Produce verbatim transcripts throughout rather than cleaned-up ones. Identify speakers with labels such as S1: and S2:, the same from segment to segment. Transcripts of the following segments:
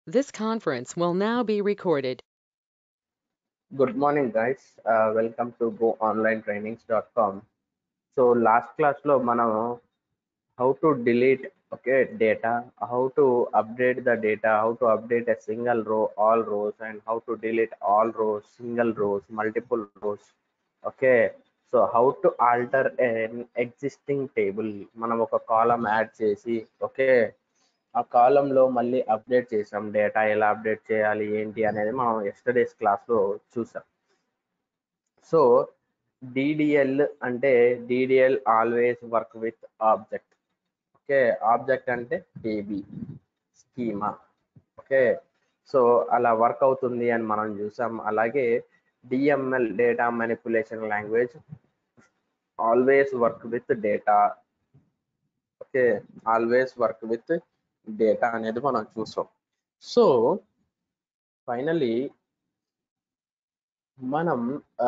S1: This conference will now be recorded.
S2: Good morning, guys. Uh, welcome to go online trainings dot com. So last class lo మనం how to delete okay data, how to update the data, how to update a single row, all rows, and how to delete all rows, single rows, multiple rows. Okay. So how to alter an existing table. మనం ఒక కాలం add చేసి okay ఆ కాలంలో మళ్ళీ update చేసాం. Data ఎలా update చేయాలి ఏంటి అనేది మనం ఎస్టర్డేస్ క్లాస్లో చూసాం. సో డిడిఎల్ అంటే DDL always work with object. Okay, object అంటే ఏబి స్కీమా. ఓకే, సో అలా వర్క్ అవుతుంది అని మనం చూసాం. అలాగే DML data manipulation language always work with data. Okay, always work with data అనేది మనం చూసాం. సో ఫైనలీ మనం ఆ,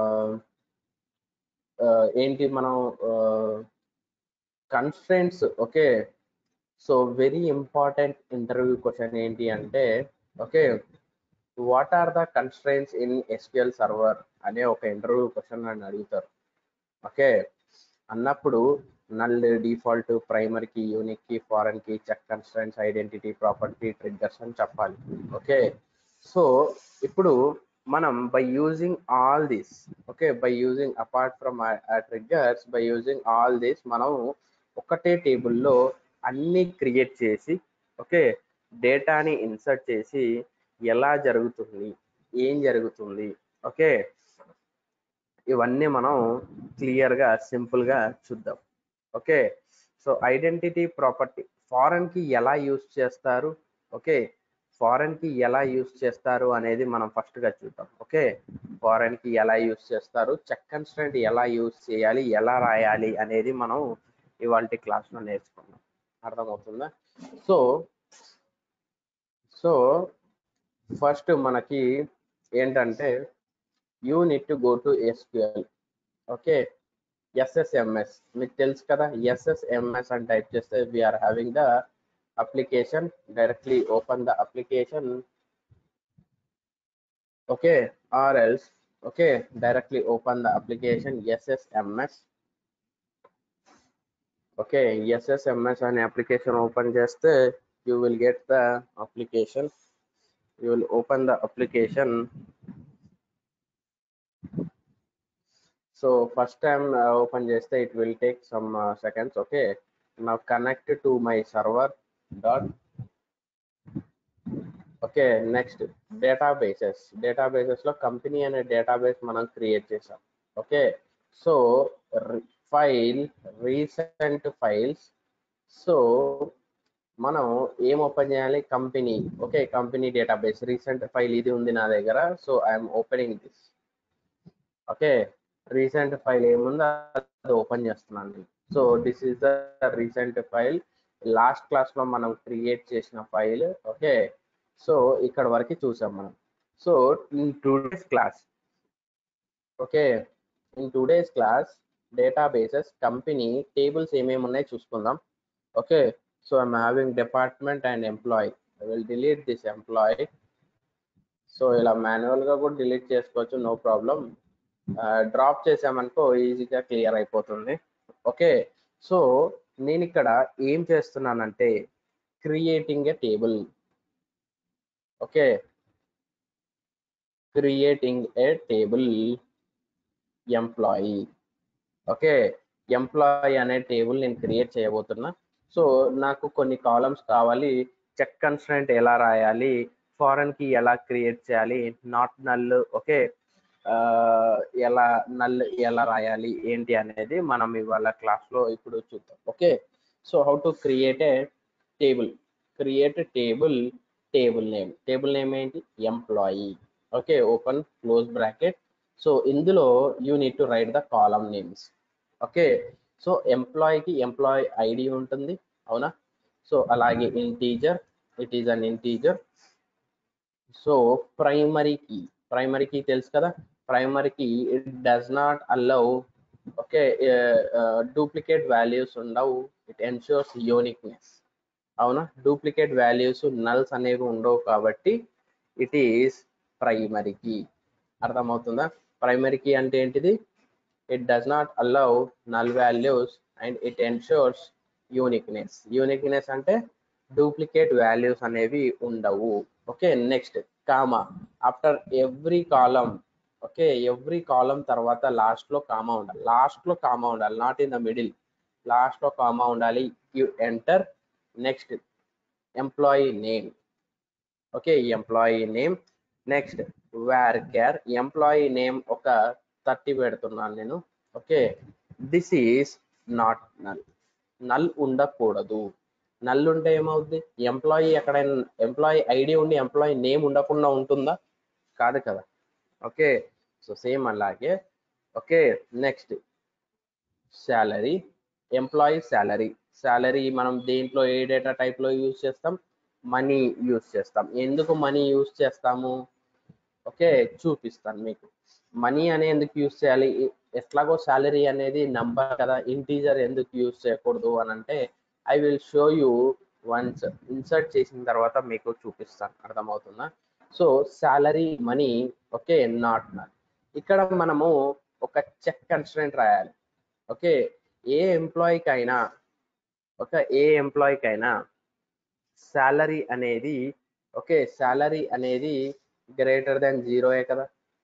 S2: ఆ, ఏంటి మనం constraints. Okay, so very important interview question ఏంటి అంటే okay what are the constraints in SQL server అనే ఒక ఇంటర్వ్యూ క్వశ్చన్ నన్ను అడుగుతారు. ఓకే, అన్నప్పుడు null, default, primary key, unique key, foreign key, check constraints, identity, property, triggers అని చెప్పాలి. Okay, so ఇప్పుడు మనం by using all this okay by using apart from triggers, by using all this మనం ఒకటే టేబుల్లో అన్ని క్రియేట్ చేసి ఓకే డేటాని ఇన్సర్ట్ చేసి ఎలా జరుగుతుంది, ఏం జరుగుతుంది, ఓకే ఇవన్నీ మనం క్లియర్గా సింపుల్గా చూద్దాం. Okay, so identity, property, foreign key ఎలా యూస్ చేస్తారు, ఓకే ఫారెన్ కి ఎలా యూస్ చేస్తారు అనేది మనం ఫస్ట్ గా చూద్దాం. ఓకే, ఫారెన్ కి ఎలా యూస్ చేస్తారు, చెక్ కన్స్ట్రెంట్ ఎలా యూస్ చేయాలి, ఎలా రాయాలి అనేది మనం ఇవాళ క్లాస్లో నేర్చుకున్నాం. అర్థమవుతుందా? సో సో ఫస్ట్ మనకి ఏంటంటే you need to go to SQL. Okay, SSMS మీకు తెలుసు కదా. ఎస్ఎస్ఎంఎస్ అని టైప్ చేస్తే we're having the application, directly open the application. Okay, or else okay directly open the application ssms. Okay, ssms and application open చేస్తే you will get the application. You will open the application. So first time uh, open చేస్తే it will take some uh, seconds. Okay, now connect to my server dot. Okay, next databases. Databases లో company అనే database మనం create చేసాం. Okay, so file recent files. So మనం ఏం open చేయాలి, company. Okay, company database recent file ఇది ఉంది నా దగ్గర. So I'm opening this. Okay, recent file ఏముందో అది ఓపెన్ చేస్తున్నాను. So this is the recent file. Last class లో మనం క్రియేట్ చేసిన ఫైల్. ఓకే, సో ఇక్కడ వరకు చూసాం మనం. So in today's class okay in today's class databases, company, tables ఏమేమి ఉన్నాయి చూసుకుందాం. Okay, so I'm having department and employee. I will delete this employee. So ఇలా మాన్యువల్గా కూడా డిలీట్ చేసుకోవచ్చు, నో ప్రాబ్లం. డ్రాప్ చేసామనుకో ఈజీగా క్లియర్ అయిపోతుంది. ఓకే, సో నేను ఇక్కడ ఏం చేస్తున్నానంటే creating a table. Okay, creating a table employee. Okay, employee అనే టేబుల్ నేను క్రియేట్ చేయబోతున్నా. సో నాకు కొన్ని కాలమ్స్ కావాలి. చెక్ కన్స్ట్రెంట్ ఎలా రాయాలి, ఫారెన్ కి ఎలా క్రియేట్ చేయాలి, నాట్ నల్ ఓకే ఎలా నల్ ఎలా రాయాలి ఏంటి అనేది మనం ఇవాళ క్లాస్లో ఇప్పుడు చూద్దాం. Okay, so how to create a table. Create table. Table name. Table name ఏంటి, employee. Okay, open close bracket. So ఇందులో you need to write the column names. Okay, so ఎంప్లాయీకి ఎంప్లాయీ ఐడి ఉంటుంది, అవునా. సో అలాగే integer, it is an integer. So primary key. Primary key తెలుసు కదా. Primary key it does not allow okay duplicate values ఉండవు. It ensures uniqueness. అవునా, duplicate values nulls అనేవి ఉండవు కాబట్టి ఇట్ ఈస్ ప్రైమరీ కీ. అర్థమవుతుందా? ప్రైమరీ కీ అంటే ఏంటిది? It does not allow null values and it ensures uniqueness. Uniqueness అంటే duplicate values అనేవి ఉండవు. Okay, next comma after every column. Okay, every column తర్వాత లాస్ట్ లో కామా ఉండాలి. లాస్ట్ లో కామా ఉండాలి, not in the middle. Last లో comma ఉండాలి. You enter next employee name. Okay, employee name. Next varchar. Employee name ఒక thirty పెడుతున్నాను నేను. Okay, this is not null. Null ఉండకూడదు. నల్ ఉంటే ఏమవుద్ది? ఎంప్లాయీ ఎక్కడైనా ఎంప్లాయీ ఐడి ఉండి ఎంప్లాయీ నేమ్ ఉండకుండా ఉంటుందా? కాదు కదా. ఓకే, సో సేమ్ అలాగే. Okay, next salary. Employee salary. Salary మనం దేంట్లో ఏ డేటా టైప్లో యూజ్ చేస్తాం? మనీ యూజ్ చేస్తాం. ఎందుకు మనీ యూజ్ చేస్తాము? ఓకే, చూపిస్తాను మీకు. మనీ అనే ఎందుకు యూజ్ చేయాలి? ఎట్లాగో శాలరీ అనేది నంబర్ కదా, ఇంటీజర్ ఎందుకు యూజ్ చేయకూడదు అని అంటే I will show you once. Insert చేసిన తర్వాత మీకు చూపిస్తాను. అర్థమవుతుందా? So salary money. Okay, not null. ఇక్కడ మనము ఒక చెక్ కన్స్ట్రెంట్ రాయాలి. ఓకే, ఏ ఎంప్లాయీకి అయినా ఒక ఏ ఎంప్లాయీకి అయినా శాలరీ అనేది ఓకే శాలరీ అనేది గ్రేటర్ దాన్ జీరోయే కదా.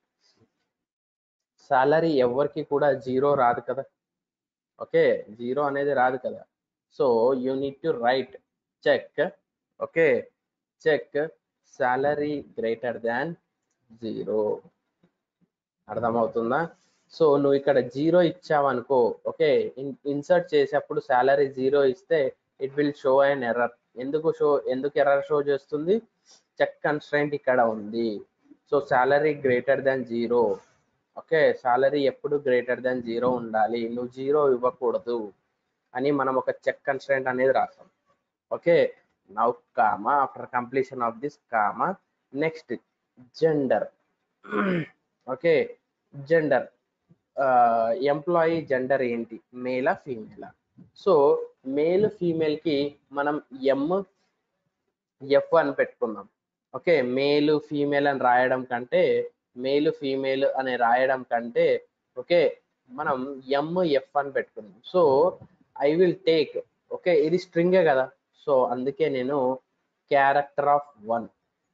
S2: శాలరీ ఎవరికి కూడా జీరో రాదు కదా. ఓకే, జీరో అనేది రాదు కదా. So you need to write check. Okay, check salary greater than zero. అర్థమవుతుందా? సో నువ్వు ఇక్కడ జీరో ఇచ్చావనుకో, ఓకే, ఇన్సర్ట్ చేసేప్పుడు శాలరీ జీరో ఇస్తే it will show an error. ఎందుకు షో ఎందుకు ఎర్రర్ షో చేస్తుంది? చెక్ కన్స్ట్రైంట్ ఇక్కడ ఉంది. So salary greater than zero. Okay, salary ఎప్పుడు గ్రేటర్ దాన్ జీరో ఉండాలి, నువ్వు జీరో ఇవ్వకూడదు అని మనం ఒక చెక్ కన్స్ట్రైంట్ అనేది రాస్తాం. Okay, now comma after completion of this comma. Next gender. Okay, gender. Employee gender ఏంటి? మేలా ఫీమేలా? సో మేల్ ఫీమేల్ కి మనం ఎం ఎఫ్ అని పెట్టుకుందాం. ఓకే, మేల్ ఫీమేల్ అని రాయడం కంటే మేల్ ఫీమేల్ అని రాయడం కంటే ఓకే మనం ఎం ఎఫ్ అని పెట్టుకుందాం. So I will take. Okay, ఇది స్ట్రింగే కదా, సో అందుకే నేను character of one.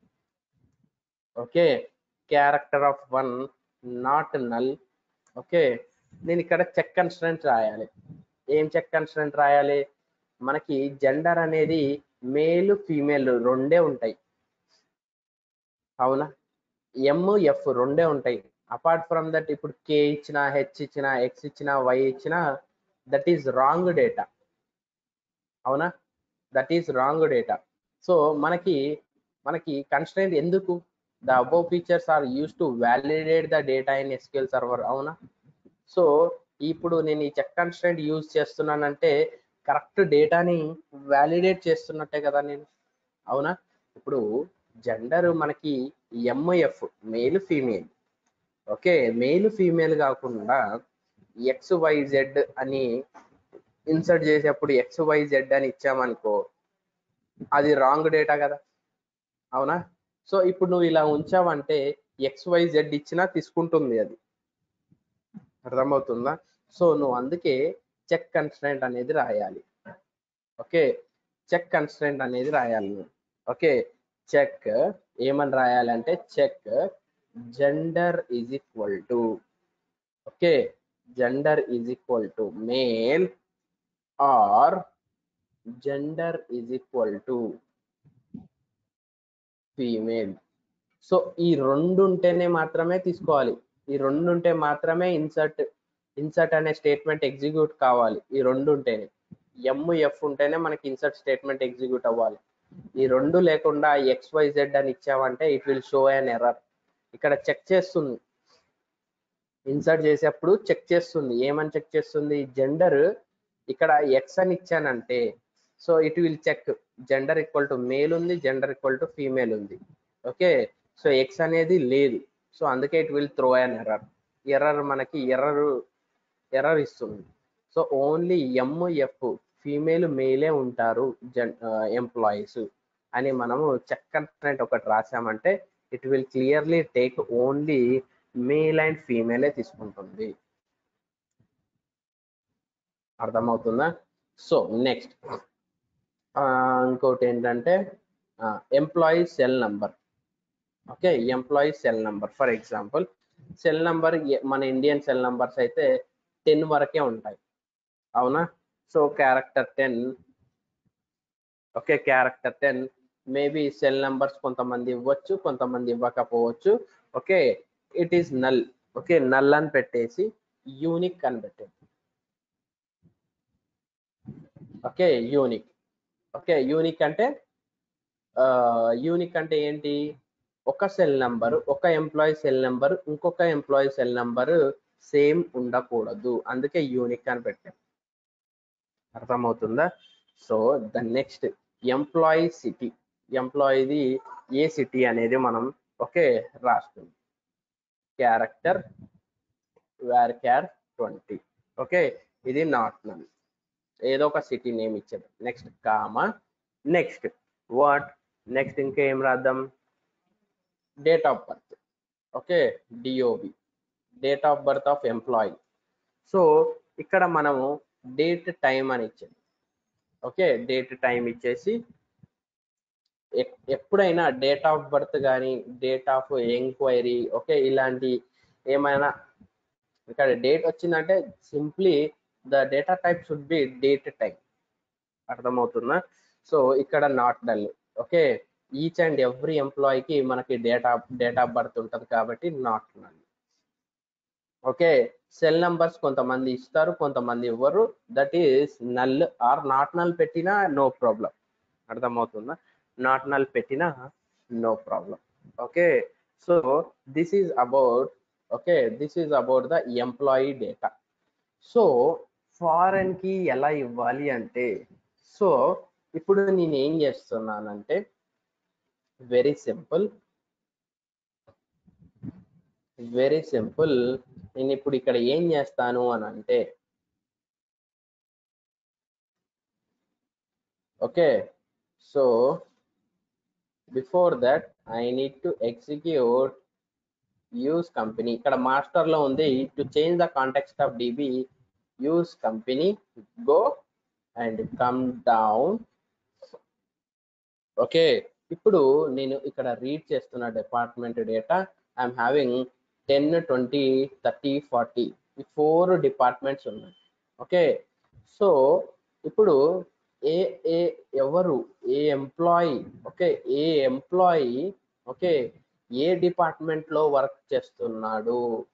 S2: Okay, character of one not null. Okay, నేను ఇక్కడ చెక్ కన్స్ట్రెంట్ రాయాలి. ఏం చెక్ కన్స్ట్రెంట్ రాయాలి? మనకి జెండర్ అనేది మేల్ ఫీమేల్ రెండే ఉంటాయి. అవునా, ఎం ఎఫ్ రెండే ఉంటాయి. అపార్ట్ ఫ్రమ్ దట్ ఇప్పుడు కే ఇచ్చిన, హెచ్ ఇచ్చిన, ఎక్స్ ఇచ్చిన, వై ఇచ్చిన, దట్ ఈస్ రాంగ్ డేటా. అవునా, that is wrong data. So మనకి మనకి కన్స్ట్రెంట్ ఎందుకు? The above features are used to validate the data in SQL server. అవునా, సో ఇప్పుడు నేను ఈ చెక్ కన్స్ట్రెంట్ యూజ్ చేస్తున్నానంటే కరెక్ట్ డేటాని వ్యాలిడేట్ చేస్తున్నట్టే కదా నేను. అవునా, ఇప్పుడు జెండర్ మనకి M F male female. Okay, male female కాకుండా ఎక్స్ వై జెడ్ అని ఇన్సర్ట్ చేసేప్పుడు ఎక్స్ వై జెడ్ అని ఇచ్చామనుకో, అది రాంగ్ డేటా కదా. అవునా, సో ఇప్పుడు నువ్వు ఇలా ఉంచావంటే ఎక్స్ వై జెడ్ ఇచ్చినా తీసుకుంటుంది అది. అర్థమవుతుందా? సో నువ్వు అందుకే చెక్ కన్స్ట్రెంట్ అనేది రాయాలి. ఓకే, చెక్ కన్స్ట్రెంట్ అనేది రాయాలి నువ్వు. ఓకే, చెక్ ఏమని రాయాలంటే check gender is equal to okay gender is equal to male or gender is equal to female. So ఈ రెండు ఉంటేనే మాత్రమే తీసుకోవాలి. ఈ రెండు ఉంటే మాత్రమే ఇన్సర్ట్ ఇన్సర్ట్ అనే స్టేట్మెంట్ ఎగ్జిక్యూట్ కావాలి. ఈ రెండు ఉంటేనే, ఎం ఎఫ్ ఉంటేనే మనకి ఇన్సర్ట్ స్టేట్మెంట్ ఎగ్జిక్యూట్ అవ్వాలి. ఈ రెండు లేకుండా ఎక్స్ వై జెడ్ అని ఇచ్చామంటే it will show an error. ఇక్కడ చెక్ చేస్తుంది, ఇన్సర్ట్ చేసేప్పుడు చెక్ చేస్తుంది. ఏమని చెక్ చేస్తుంది? జెండర్ ఇక్కడ ఎక్స్ అని ఇచ్చానంటే so it will check gender equal to male ఉంది, జెండర్ ఈక్వల్ టు ఫీమేల్ ఉంది. ఓకే, సో ఎక్స్ అనేది లేదు, సో అందుకే it will throw an error. Error మనకి ఎర్రర్ ఎర్రర్ ఇస్తుంది. So only M F female మేలే ఉంటారు జన్ ఎంప్లాయీస్ అని మనము చెక్ కన్స్ట్రెంట్ ఒకటి రాసామంటే it will clearly take only male and ఫీమేలే తీసుకుంటుంది. అర్థమవుతుందా? సో నెక్స్ట్ ఇంకోటి ఏంటంటే employee cell number. Okay, employee cell number for example cell number మన ఇండియన్ సెల్ నంబర్స్ అయితే టెన్ వరకే ఉంటాయి, అవునా? So character ten, okay, character ten maybe cell numbers కొంతమంది ఇవ్వచ్చు, కొంతమంది ఇవ్వకపోవచ్చు. Okay, it is null. Okay, null అని పెట్టేసి యూనిక్ అని పెట్టండి. Okay, unique. ఓకే, యూనిక్ అంటే యూనిక్ అంటే ఏంటి? ఒక సెల్ నంబర్, ఒక ఎంప్లాయీ సెల్ నంబర్ ఇంకొక ఎంప్లాయీ సెల్ నంబర్ సేమ్ ఉండకూడదు, అందుకే యూనిక్ అని పెట్టాం. అర్థమవుతుందా? So the next employee city. ఎంప్లాయీది ఏ సిటీ అనేది మనం ఓకే రాస్తుంది. Character varchar twenty. Okay, ఇది నాట్ నల్, ఏదో ఒక సిటీ నేమ్ ఇచ్చాడు. Next comma, next what, next ఇంకా ఏం రాద్దాం? Date of birth. Okay, DOB, date of birth of employee. So ఇక్కడ మనము డేట్ టైం అని ఇచ్చాము. ఓకే, డేట్ టైం ఇచ్చేసి ఎప్పుడైనా డేట్ ఆఫ్ బర్త్ కానీ డేట్ ఆఫ్ ఎంక్వైరీ, ఓకే, ఇలాంటి ఏమైనా ఇక్కడ డేట్ వచ్చిందంటే simply the data type should be date time. అర్థమవుతుందా? సో ఇక్కడ not null. Okay, each and every ఎంప్లాయీకి మనకి date of date of birth ఉంటుంది కాబట్టి not null. Okay, cell numbers కొంతమంది ఇస్తారు, కొంతమంది ఇవ్వరు, that is null or not null పెట్టినా నో ప్రాబ్లం. అర్థమవుతుందా? నాట్ నల్ పెట్టినా no problem. Okay, so this is about okay this is about the employee data. So foreign key ఎలా ఇవ్వాలి అంటే, సో ఇప్పుడు నేను ఏం చేస్తున్నానంటే వెరీ సింపుల్ వెరీ సింపుల్ నేను ఇప్పుడు ఇక్కడ ఏం చేస్తాను అని అంటే, okay, so before that I need to execute use company. ఇక్కడ మాస్టర్ లో ఉంది to change the context of DB, use company, go and come down. Okay, ఇప్పుడు నేను ఇక్కడ రీడ్ చేస్తున్న department data I'm having ten, twenty, thirty, forty, ఈ four departments ఉన్నాయి. Okay, so ఇప్పుడు ఏ ఏ ఎవరు ఏ ఎంప్లాయీ ఓకే ఏ ఎంప్లాయీ ఓకే ఏ డిపార్ట్మెంట్ లో వర్క్ చేస్తున్నాడు?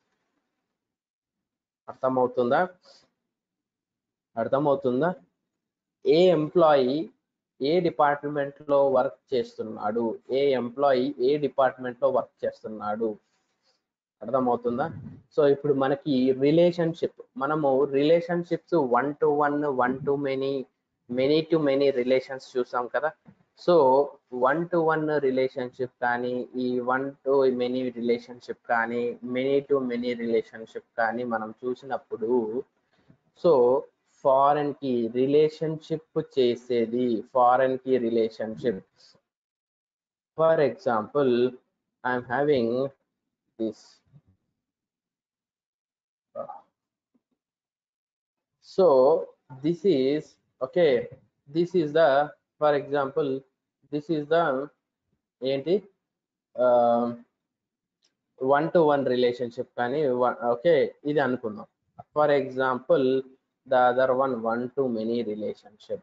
S2: అర్థమవుతుందా? అర్థమవుతుందా? ఏ ఎంప్లాయీ ఏ డిపార్ట్మెంట్ లో వర్క్ చేస్తున్నాడు? ఏ ఎంప్లాయీ ఏ డిపార్ట్మెంట్ లో వర్క్ చేస్తున్నాడు? అర్థమవుతుందా? సో ఇప్పుడు మనకి రిలేషన్షిప్, మనము relationships one to one, one to many, many to many relations చూసాం కదా. So one to one relationship కానీ, ఈ వన్ టు మెనీ రిలేషన్షిప్ కానీ, మెనీ టు మెనీ రిలేషన్షిప్ కానీ మనం చూసినప్పుడు, సో ఫారెన్ కి రిలేషన్షిప్ చేసేది, foreign key relationship for example I'm having this. So this is okay this is the for example this is the ఏంటి one to one relationship కానీ okay ఇది అనుకుందాం. For example the other one one to many relationship.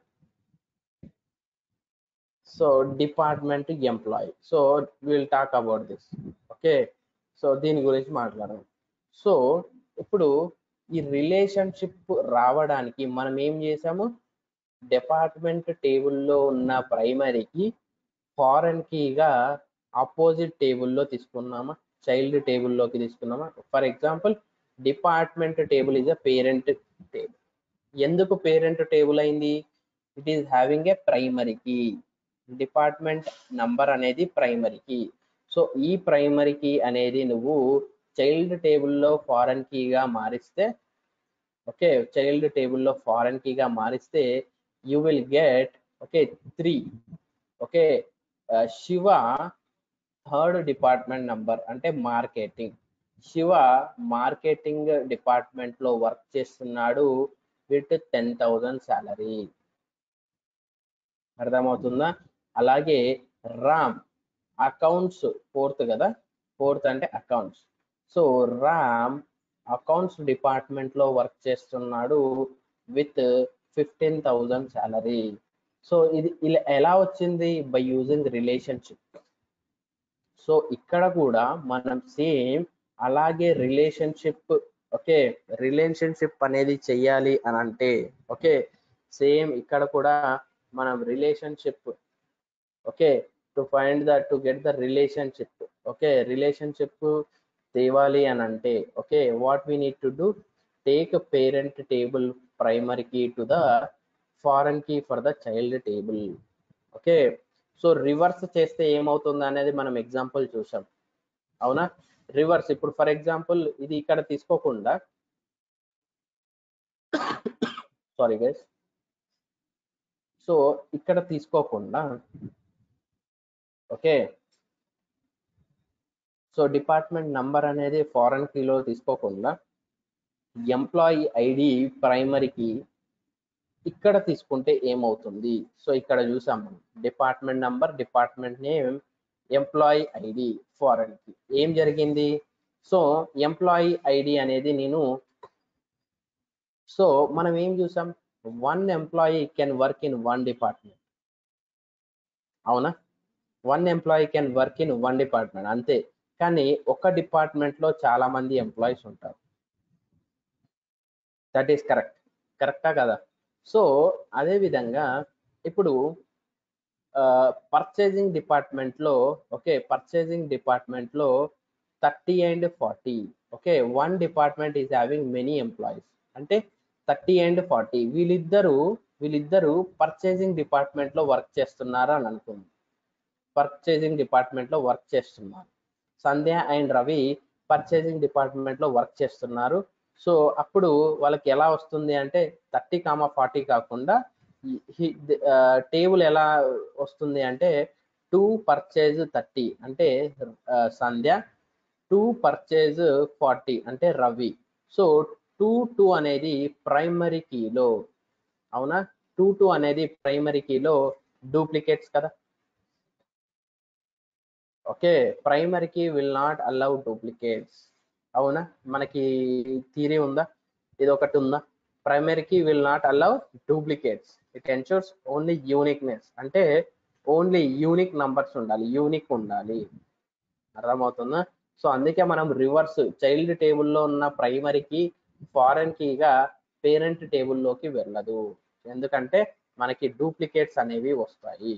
S2: So department employee. So will talk about this. Okay, so దీని గురించి మాట్లాడదాం. So ఇప్పుడు ఈ relationship రావడానికి మనం ఏం చేసాము? డిపార్ట్మెంట్ టేబుల్లో ఉన్న ప్రైమరీకి ఫారెన్ కీగా ఆపోజిట్ టేబుల్లో తీసుకున్నామా, చైల్డ్ టేబుల్లోకి తీసుకున్నామా? For example department table is a parent table. ఎందుకు పేరెంట్ టేబుల్ అయింది? It is having a primary key. Department number అనేది ప్రైమరీ కీ. సో ఈ ప్రైమరీ కీ అనేది నువ్వు చైల్డ్ టేబుల్లో ఫారెన్ కీగా మారిస్తే, ఓకే, చైల్డ్ టేబుల్లో ఫారెన్ కీగా మారిస్తే you will get okay three. Okay, uh, Shiva third department number అంటే మార్కెటింగ్. శివ మార్కెటింగ్ డిపార్ట్మెంట్ లో వర్క్ చేస్తున్నాడు విత్ టెన్ థౌజండ్ శాలరీ. అర్థమవుతుందా? అలాగే రామ్ అకౌంట్స్ ఫోర్త్ కదా, ఫోర్త్ అంటే accounts. So Ram accounts department లో వర్క్ చేస్తున్నాడు with fifteen thousand salary. So ఇది ఇలా ఎలా వచ్చింది? By using relationship. సో ఇక్కడ కూడా మనం సేమ్ అలాగే రిలేషన్షిప్, ఓకే రిలేషన్షిప్ అనేది చెయ్యాలి అని అంటే ఓకే సేమ్ ఇక్కడ కూడా మనం relationship okay to find the to get the relationship okay relationship తేవాలి అని అంటే okay what we need to do, take parent table primary key to the foreign key for the child table. Okay so reverse చేస్తే ఏమవుతుంది అనేది మనం example చూసాం, అవునా? Reverse ఇప్పుడు ఫర్ ఎగ్జాంపుల్ ఇది ఇక్కడ తీసుకోకుండా సారీ గైస్, సో ఇక్కడ తీసుకోకుండా ఓకే సో డిపార్ట్మెంట్ నంబర్ అనేది ఫారెన్ కీలో తీసుకోకుండా ఎంప్లాయీ ఐడి ప్రైమరీకి ఇక్కడ తీసుకుంటే ఏమవుతుంది? సో ఇక్కడ చూసాం మనం department number, department name, employee ID foreign key. ఏం జరిగింది? సో ఎంప్లాయీ ఐడి అనేది నేను సో మనం ఏం చూసాం, one employee can work in one department, అవునా? One employee can work in one department అంతే. కానీ ఒక డిపార్ట్మెంట్ లో చాలా మంది ఎంప్లాయీస్ ఉంటారు. దట్ ఈస్ కరెక్ట్, కరెక్టా కదా? సో అదే విధంగా ఇప్పుడు పర్చేసింగ్ డిపార్ట్మెంట్ లో ఓకే పర్చేసింగ్ డిపార్ట్మెంట్ లో thirty and forty okay one department is having many employees అంటే థర్టీ అండ్ ఫార్టీ వీళ్ళిద్దరు వీళ్ళిద్దరు పర్చేసింగ్ డిపార్ట్మెంట్ లో వర్క్ చేస్తున్నారు అని అనుకుంది. పర్చేసింగ్ డిపార్ట్మెంట్ లో వర్క్ చేస్తున్నారు. Sandhya and Ravi purchasing department లో వర్క్ చేస్తున్నారు. సో అప్పుడు వాళ్ళకి ఎలా వస్తుంది అంటే థర్టీ కామా ఫార్టీ కాకుండా టేబుల్ ఎలా వస్తుంది అంటే టూ పర్చేజ్ థర్టీ అంటే సంధ్య, టూ పర్చేజ్ ఫార్టీ అంటే రవి. సో టూ టూ అనేది ప్రైమరీ కీలో, అవునా? టూ టూ అనేది ప్రైమరీ కీలో డూప్లికేట్స్ కదా. Okay primary key will not allow duplicates, అవునా? మనకి థియరీ ఉందా? ఇది ఒకటి ఉందా? Primary key will not allow duplicates, it ensures only uniqueness అంటే ఓన్లీ యూనిక్ నంబర్స్ ఉండాలి, యూనిక్ ఉండాలి. అర్థమవుతుందా? సో అందుకే మనం రివర్స్ చైల్డ్ టేబుల్లో ఉన్న ప్రైమరీ కీ ఫారెన్ కీగా పేరెంట్ టేబుల్లోకి వెళ్ళదు, ఎందుకంటే మనకి డూప్లికేట్స్ అనేవి వస్తాయి.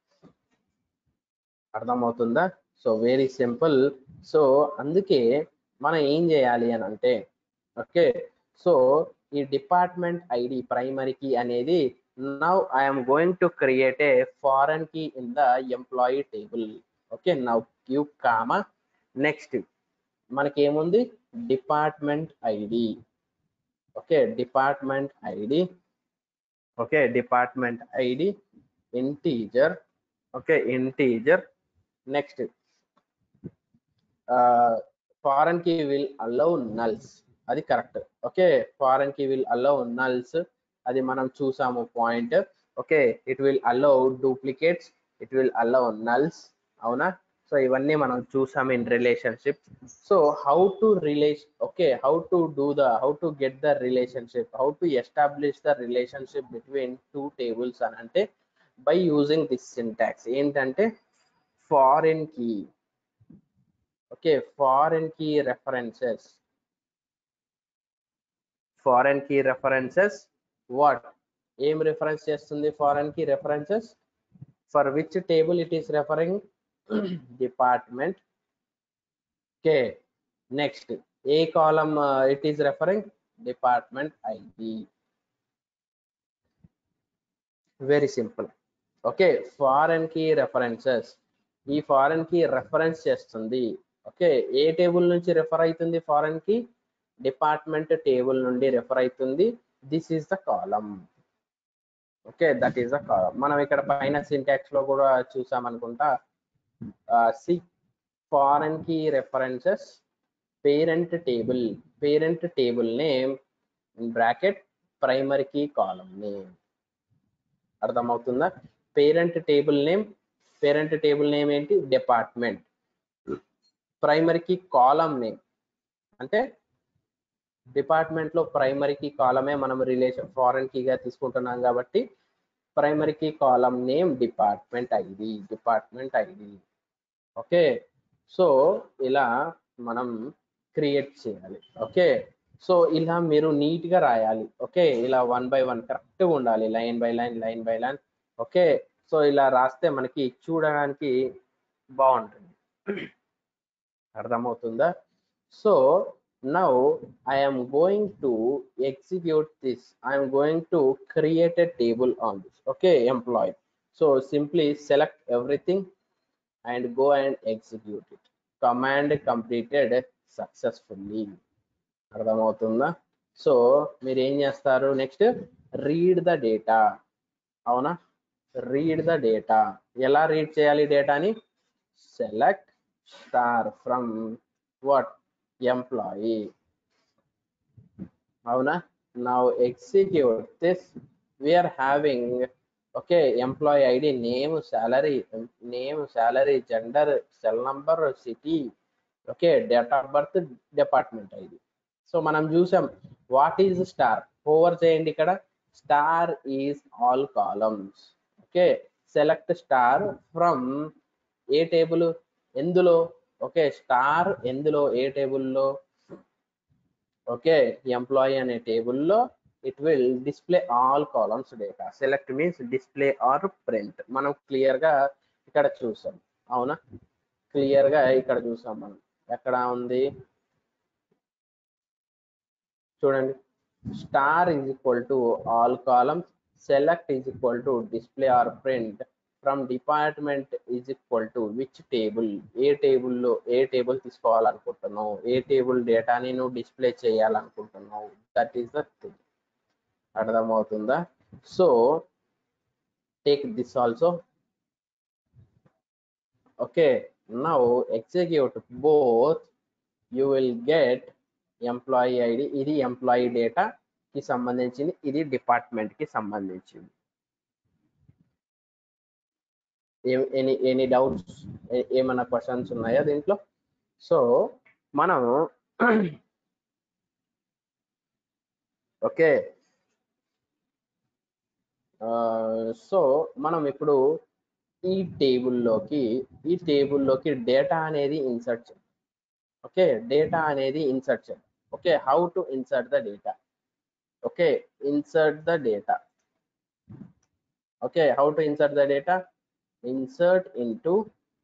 S2: అర్థమవుతుందా? So very simple. సో అందుకే మనం ఏం చేయాలి అని అంటే ఓకే సో ఈ డిపార్ట్మెంట్ ఐడి ప్రైమరీ కీ అనేది now I'm going to create a foreign key in the employee table. Okay now give comma next మనకి ఏముంది department ID. Okay department ID okay department ID integer okay integer next foreign key will allow nulls, అది correct. Okay foreign key will allow nulls, అది మనం చూసాము point. Okay it will allow duplicates, it will allow nulls, అవునా? So ఇవన్నీ మనం చూసాము in relationship. So how to relation okay how to do the how to get the relationship, how to establish the relationship between two tables అని అంటే by using this syntax. ఏంటంటే foreign key okay foreign key references, foreign key references what ఏం reference చేస్తుంది foreign key references? For which table it is referring? Department. Okay next ఏ column it is referring? Department ID. Very simple. Okay foreign key references, ఈ foreign key reference చేస్తుంది. Okay ఏ table నుంచి refer అవుతుంది foreign key? Department table నుండి refer అవుతుంది. This is the column. Okay, that is a column. మనం ఇక్కడ పైన సింటాక్స్ లో కూడా చూసామనుకుంటా. See foreign key references parent table, parent table name bracket primary key column name. అర్థమవుతుందా? Parent table name, parent table name ఏంటి? Department. Primary key column name అంటే department లో ప్రైమరీ కీ కాలమే మనం రిలేషన్ ఫారెన్ కీగా తీసుకుంటున్నాం కాబట్టి primary key column name department ID, department ID. Okay, so ఇలా మనం క్రియేట్ చేయాలి. ఓకే, సో ఇలా మీరు నీట్ గా రాయాలి. ఓకే, ఇలా వన్ బై వన్ కరెక్ట్గా ఉండాలి, line by line, line by line. Okay, so ఇలా రాస్తే మనకి చూడడానికి బాగుంటుంది. అర్థమవుతుందా? So now I am going to execute this. I am going to create a table on this. Okay, employee. So simply select everything and go and execute it. Command completed successfully. అర్థమవుతుందా? So మీరు ఏం చేస్తారు? Next read the data. అవునా? Read the data. ఎలా read చేయాలి డేటాని? Select star from what? Employee. అవునా? now execute this. We are having okay employee id, name, salary, name, salary, gender, cell number, city, okay, date of birth, department id. So మనం చూసాం what is star. Over చేయండి, ఇక్కడ star is all columns. Okay, select star from ఏ table? ఎందులో? Okay, star ఎందులో? ఏ టేబుల్లో? Okay, employee అనే టేబుల్లో it will display all columns data. Select means display or print. మనం క్లియర్ గా ఇక్కడ చూసాం. అవునా? క్లియర్ గా ఇక్కడ చూసాం మనం. ఎక్కడ ఉంది చూడండి. Star is equal to all columns, select is equal to display or print, from department is equal to which table. ఏ టేబుల్లో ఏ టేబుల్ తీసుకోవాలనుకుంటున్నావు, ఏ టేబుల్ డేటాని నువ్వు డిస్ప్లే చేయాలనుకుంటున్నావు, దట్ ఈస్ ద థింగ్. అర్థమవుతుందా? So take this also. Okay, now execute both. You will get employee ID. ఇది employee data కి సంబంధించింది, ఇది డిపార్ట్మెంట్ కి సంబంధించింది. ఎనీ ఎనీ డౌట్స్, ఏమైనా క్వశ్చన్స్ ఉన్నాయా దీంట్లో? సో మనం ఓకే, సో మనం ఇప్పుడు ఈ టేబుల్లోకి ఈ టేబుల్లోకి డేటా అనేది ఇన్సర్ట్ చేయాలి. ఓకే, డేటా అనేది ఇన్సర్ట్ చేయాలి. Okay, how to insert the data? Okay, insert the data. Okay, how to insert the data? Insert into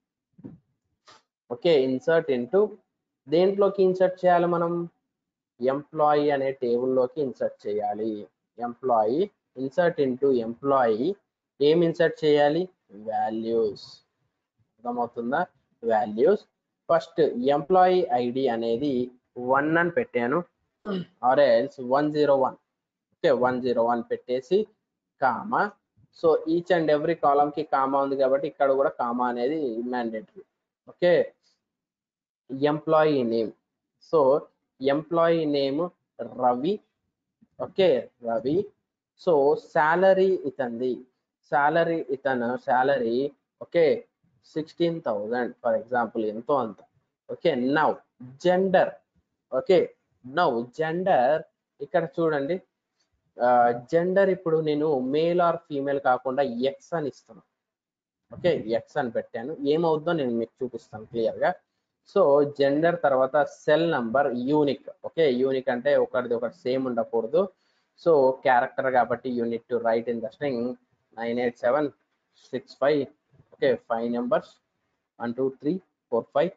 S2: okay insert into దేంట్లోకి ఇన్సర్ట్ చేయాలి మనం? ఎంప్లాయీ అనే టేబుల్లోకి ఇన్సర్ట్ చేయాలి. Employee, insert into employee. ఏం ఇన్సర్ట్ చేయాలి? వాల్యూస్. అర్థమవుతుందా? వాల్యూస్. ఫస్ట్ ఎంప్లాయీ ఐడి అనేది వన్ అని పెట్టాను, or else one zero one. Okay, one zero one పెట్టేసి comma. So each and every column కి కామా ఉంది కాబట్టి ఇక్కడ కూడా కామా అనేది mandatory. Okay, employee name. So employee name Ravi. Okay, Ravi. So salary ఇతంది, శాలరీ ఇతను salary okay sixteen thousand for example, ఎంతో అంత. Okay, now gender. Okay, now gender ఇక్కడ చూడండి. జెండర్ ఇప్పుడు నేను మేల్ ఆర్ ఫీమేల్ కాకుండా ఎక్స్ అని ఇస్తాను. ఓకే, ఎక్స్ అని పెట్టాను. ఏమవుతుందో నేను మీకు చూపిస్తాను క్లియర్ గా. సో జెండర్ తర్వాత cell number unique. Okay, unique అంటే ఒకటిది ఒకటి సేమ్ ఉండకూడదు. సో క్యారెక్టర్ కాబట్టి unit to write in the string nine eight seven six five. Okay, five numbers one two three four five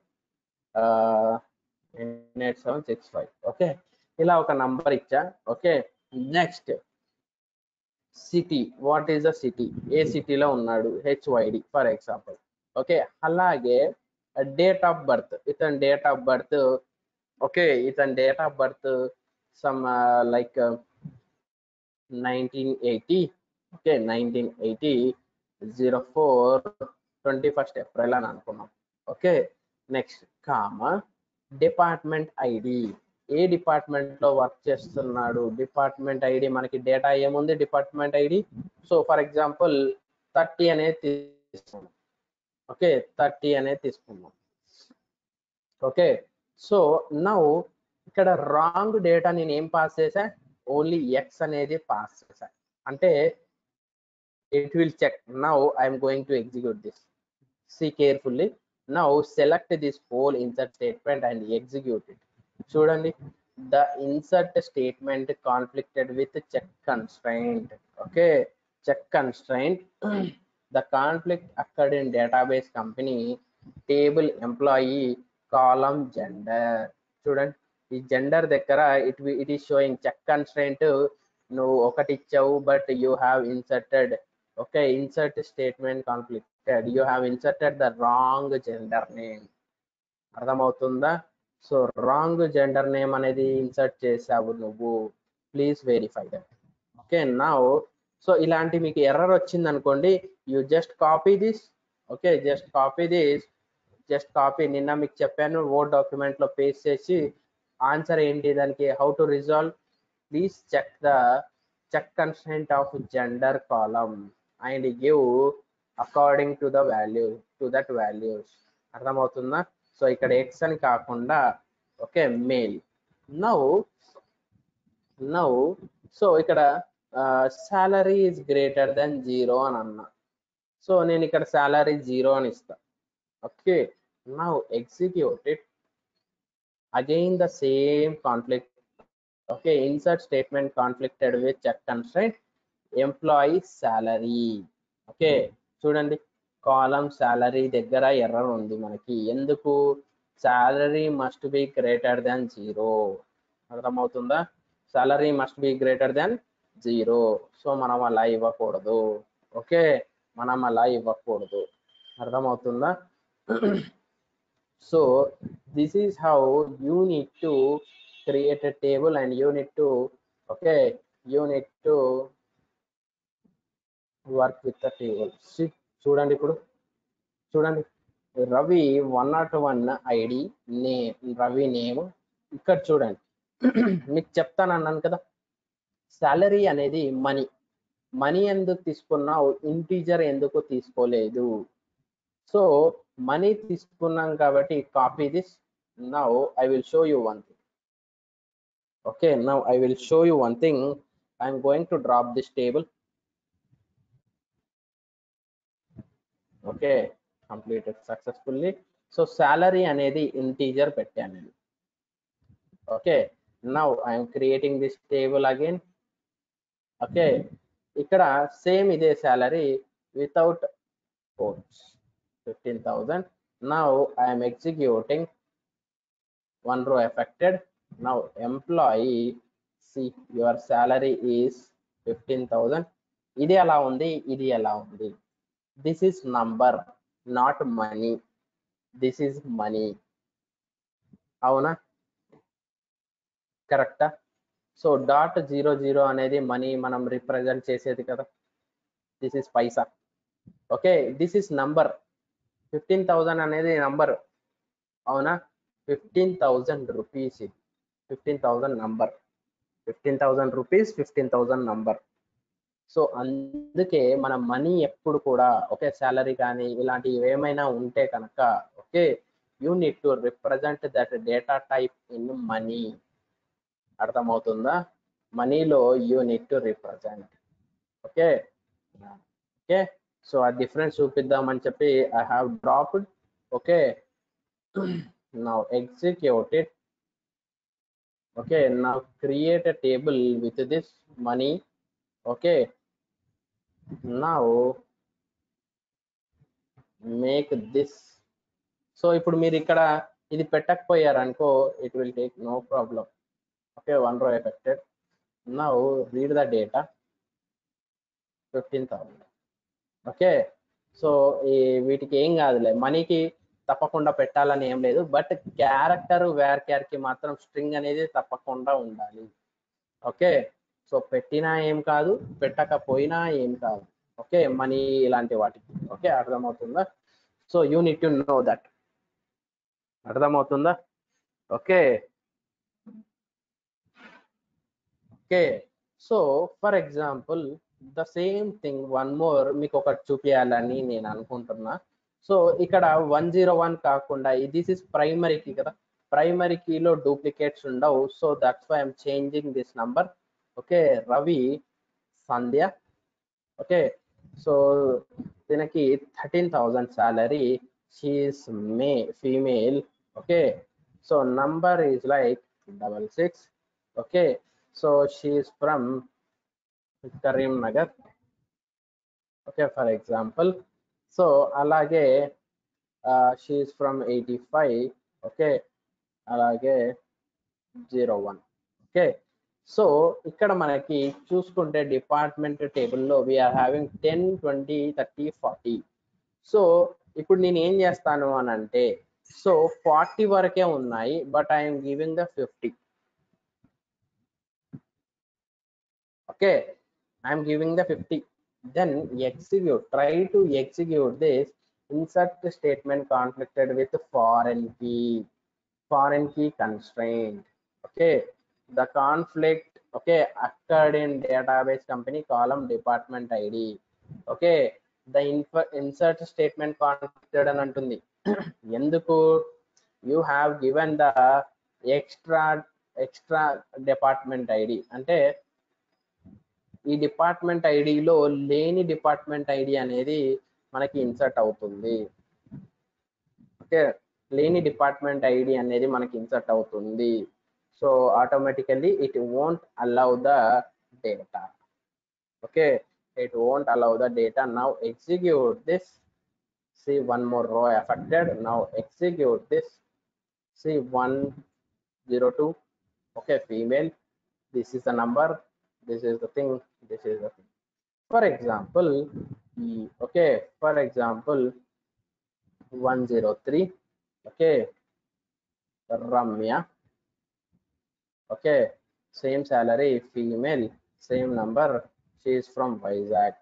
S2: nine eight seven six five. Okay, ఇలా ఒక number ఇచ్చా. Okay, next city. What is the city? ఏ సిటీలో ఉన్నాడు? HYD for example. Okay, అలాగే date of birth. ఇతని date of birth okay ఇతని date of birth some like nineteen eighty. Okay nineteen eighty zero four twenty first April అని అనుకున్నాం. Okay next comma department ID, ఏ department లో work చేస్తున్నాడు, department ID మనకి data ఏముంది department ID. So for example thirty అనేది తీసుకున్నాం. Okay thirty అనేది తీసుకున్నాం. ఓకే సో నౌ ఇక్కడ రాంగ్ డేటా నేను ఏం పాస్ చేసా, ఓన్లీ ఎక్స్ అనేది పాస్ చేసా. అంటే it will check. Now I'm going to execute this. see carefully. Now select this whole insert statement and execute it. చూడండి, the insert statement conflicted with check constraint. Okay, check constraint. The conflict occurred in database company table employee column gender. చూడండి ఈ gender దగ్గర it it is showing check constraint నువ్వు ఒకటి ఇచ్చావు but you have inserted. Okay insert statement conflicted, you have inserted the wrong gender name. అర్థమవుతుందా? So wrong gender name అనేది insert చేసావు నువ్వు, please verify that. Okay now so ఇలాంటి మీకు error వచ్చింది అనుకోండి, you just copy this. Okay just copy this, just copy. నిన్న మీకు చెప్పాను వర్డ్ డాక్యుమెంట్ లో పేస్ట్ చేసి ఆన్సర్ ఏంటి దానికి, how to resolve. Please check the check constraint of gender column and give according to the value to that values. అర్థమవుతుందా? So ఇక్కడ X అని కాకుండా okay male. Now now so ఇక్కడ salary is greater then zero అని అన్నా. So నేను ఇక్కడ salary zero అని ఇస్తా. Okay now execute it. Again the same conflict. Okay insert statement conflicted with check constraint employee salary. Okay చూడండి column salary దగ్గర error ఉంది మనకి. ఎందుకు? Salary must be greater than zero. అర్థమవుతుందా? Salary must be greater than zero. So మనం అలా ఇవ్వకూడదు. Okay మనం అలా ఇవ్వకూడదు. అర్థమవుతుందా? So this is how you need to create a table and you need to okay you need to work with the table. See చూడండి ఇప్పుడు చూడండి Ravi one not one ID name Ravi name. ఇక్కడ చూడండి మీకు చెప్తాను అన్నాను కదా సాలరీ అనేది మనీ. మనీ ఎందుకు తీసుకున్నావు, ఇంటీజర్ ఎందుకు తీసుకోలేదు? సో మనీ తీసుకున్నాం కాబట్టి copy this. Now I will show you one thing. Okay now I will show you one thing. I am going to drop this table. Okay completed successfully. So salary అనేది integer పెట్టాను నేను. Okay now I am creating this table again. Okay ఇక్కడ same ఇదే salary without quotes fifteen thousand. Now I am executing one row affected. Now employee, see your salary is fifteen thousand. ఇది ఎలా ఉంది, ఇది ఎలా ఉంది? This is number not money. This is money. అవునా? కరెక్టా? సో డాట్ జీరో జీరో అనేది money మనం రిప్రజెంట్ చేసేది కదా. This is paisa. Okay this is number. Fifteen thousand అనేది నంబర్. అవునా? ఫిఫ్టీన్ థౌజండ్ రూపీస్ ఇది. Fifteen thousand number. Fifteen thousand rupees fifteen thousand number. So అందుకే మన మనీ ఎప్పుడు కూడా ఓకే సాలరీ కానీ ఇలాంటివి ఏమైనా ఉంటే కనుక okay you need to represent that data type in money. అర్థమవుతుందా? మనీలో you need to represent. Okay okay so ఆ డిఫరెన్స్ చూపిద్దామని చెప్పి I have dropped. Okay now execute it. Okay now create a table with this money. Okay now make this. సో ఇప్పుడు మీరు ఇక్కడ ఇది పెట్టకపోయారనుకో it will take no problem. Okay one row affected. Now read the data fifteen thousand. Okay so ఈ వీటికి ఏం కాదులే, మనీకి తప్పకుండా పెట్టాలని ఏం లేదు, బట్ క్యారెక్టర్ వేర్ క్యార్ కి మాత్రం స్ట్రింగ్ అనేది తప్పకుండా ఉండాలి. ఓకే సో పెట్టినా ఏం కాదు, పెట్టకపోయినా ఏం కాదు. ఓకే, మనీ ఇలాంటి వాటికి. ఓకే, అర్థమవుతుందా? So you need to know that. అర్థమవుతుందా? Okay okay so for example the same thing one more మీకు ఒకటి చూపించాలని నేను అనుకుంటున్నా. సో ఇక్కడ వన్ జీరో వన్ కాకుండా దిస్ ఇస్ ప్రైమరీ కీ కదా, ప్రైమరీ కీలో డూప్లికేట్స్ ఉండవు. So that's why I'm changing this number. Okay, Ravi Sandhya. Okay, so దీనికి thirteen thousand salary, she's may female. Okay, so number is like double six. Okay, so she is from Karimnagar. Okay, for example. So alage uh, she is from eighty-five. Okay, alage zero one. Okay, so ikkada manaki చూసుకుంటే department టేబుల్లో we are having ten twenty thirty forty. So ఇప్పుడు నేను ఏం చేస్తాను అని అంటే, so forty వరకే ఉన్నాయి, but I'm giving the fifty. Okay, I am giving the fifty. Then execute, try to execute this insert statement conflicted with foreign key, foreign key constraint. Okay, the conflict, okay, occurred in database company column department I D. Okay, the insert statement conflicted అని అంటుంది. ఎందుకు? you have given the extra extra department I D. అంటే ఈ department ఐడిలో లేని department ID అనేది మనకి insert అవుతుంది. Okay, లేని డిపార్ట్మెంట్ ఐడి అనేది మనకి ఇన్సర్ట్ అవుతుంది. So automatically it won't allow the data. Okay, it won't allow the data. Now execute this. see one more row affected. Now execute this. see one zero two. okay, female. This is the number, this is the thing, this is the thing. For example, okay, for example one zero three. okay, Ramya. okay, same salary, female, same number, she is from Vizag.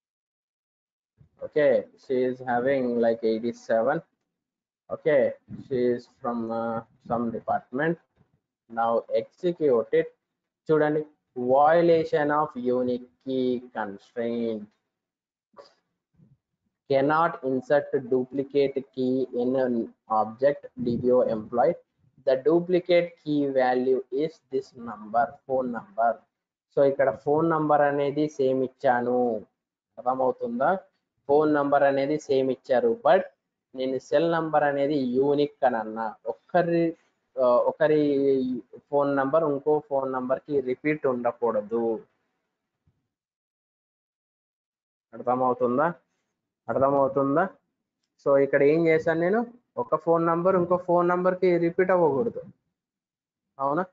S2: okay, she is having like eighty-seven. okay, she is from uh, some department. now execute it. చూడండి, violation of unique key constraint. cannot insert duplicate key in an object D B O employee. the duplicate key value is this number, phone number. సో ఇక్కడ phone number అనేది same ఇచ్చాను, అర్థమవుతుందా? Phone number అనేది same ఇచ్చారు, but నేను cell number అనేది unique అని అన్నా. ఒక్కరి ఒకరి ఫోన్ నంబర్ ఇంకో ఫోన్ నంబర్ కి రిపీట్ ఉండకూడదు. అర్థమవుతుందా? అర్థమవుతుందా? సో ఇక్కడ ఏం చేశాను నేను, ఒక ఫోన్ నంబర్ ఇంకో ఫోన్ నంబర్ కి రిపీట్ అవ్వకూడదు. అవునా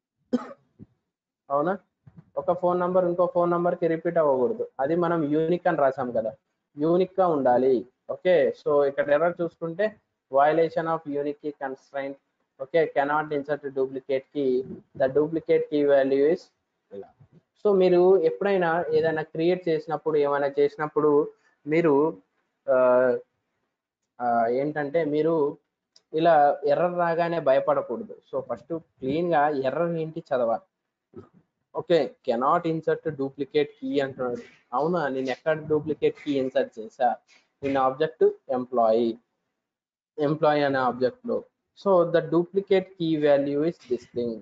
S2: అవునా ఒక ఫోన్ నంబర్ ఇంకో ఫోన్ నంబర్ కి రిపీట్ అవ్వకూడదు. అది మనం యూనిక్ అని రాసాం కదా, యూనిక్ గా ఉండాలి. ఓకే, సో ఇక్కడ ఎర్రర్ చూసుకుంటే violation of unique key constraint. Okay, cannot insert duplicate key, the duplicate key value is ఇలా. సో మీరు ఎప్పుడైనా ఏదైనా క్రియేట్ చేసినప్పుడు, ఏమైనా చేసినప్పుడు మీరు ఏంటంటే మీరు ఇలా ఎర్రర్ రాగానే భయపడకూడదు. సో ఫస్ట్ క్లీన్ గా ఎర్రర్ ఏంటి చదవాలి. Okay, cannot insert duplicate key అంటున్నాడు. అవునా, నేను ఎక్కడ డూప్లికేట్ కీ ఇన్సర్ట్ చేసా? ఇన్ ఆబ్జెక్ట్ ఎంప్లాయీ, ఎంప్లాయీ అనే ఆబ్జెక్ట్ లో. So the duplicate key value is this thing.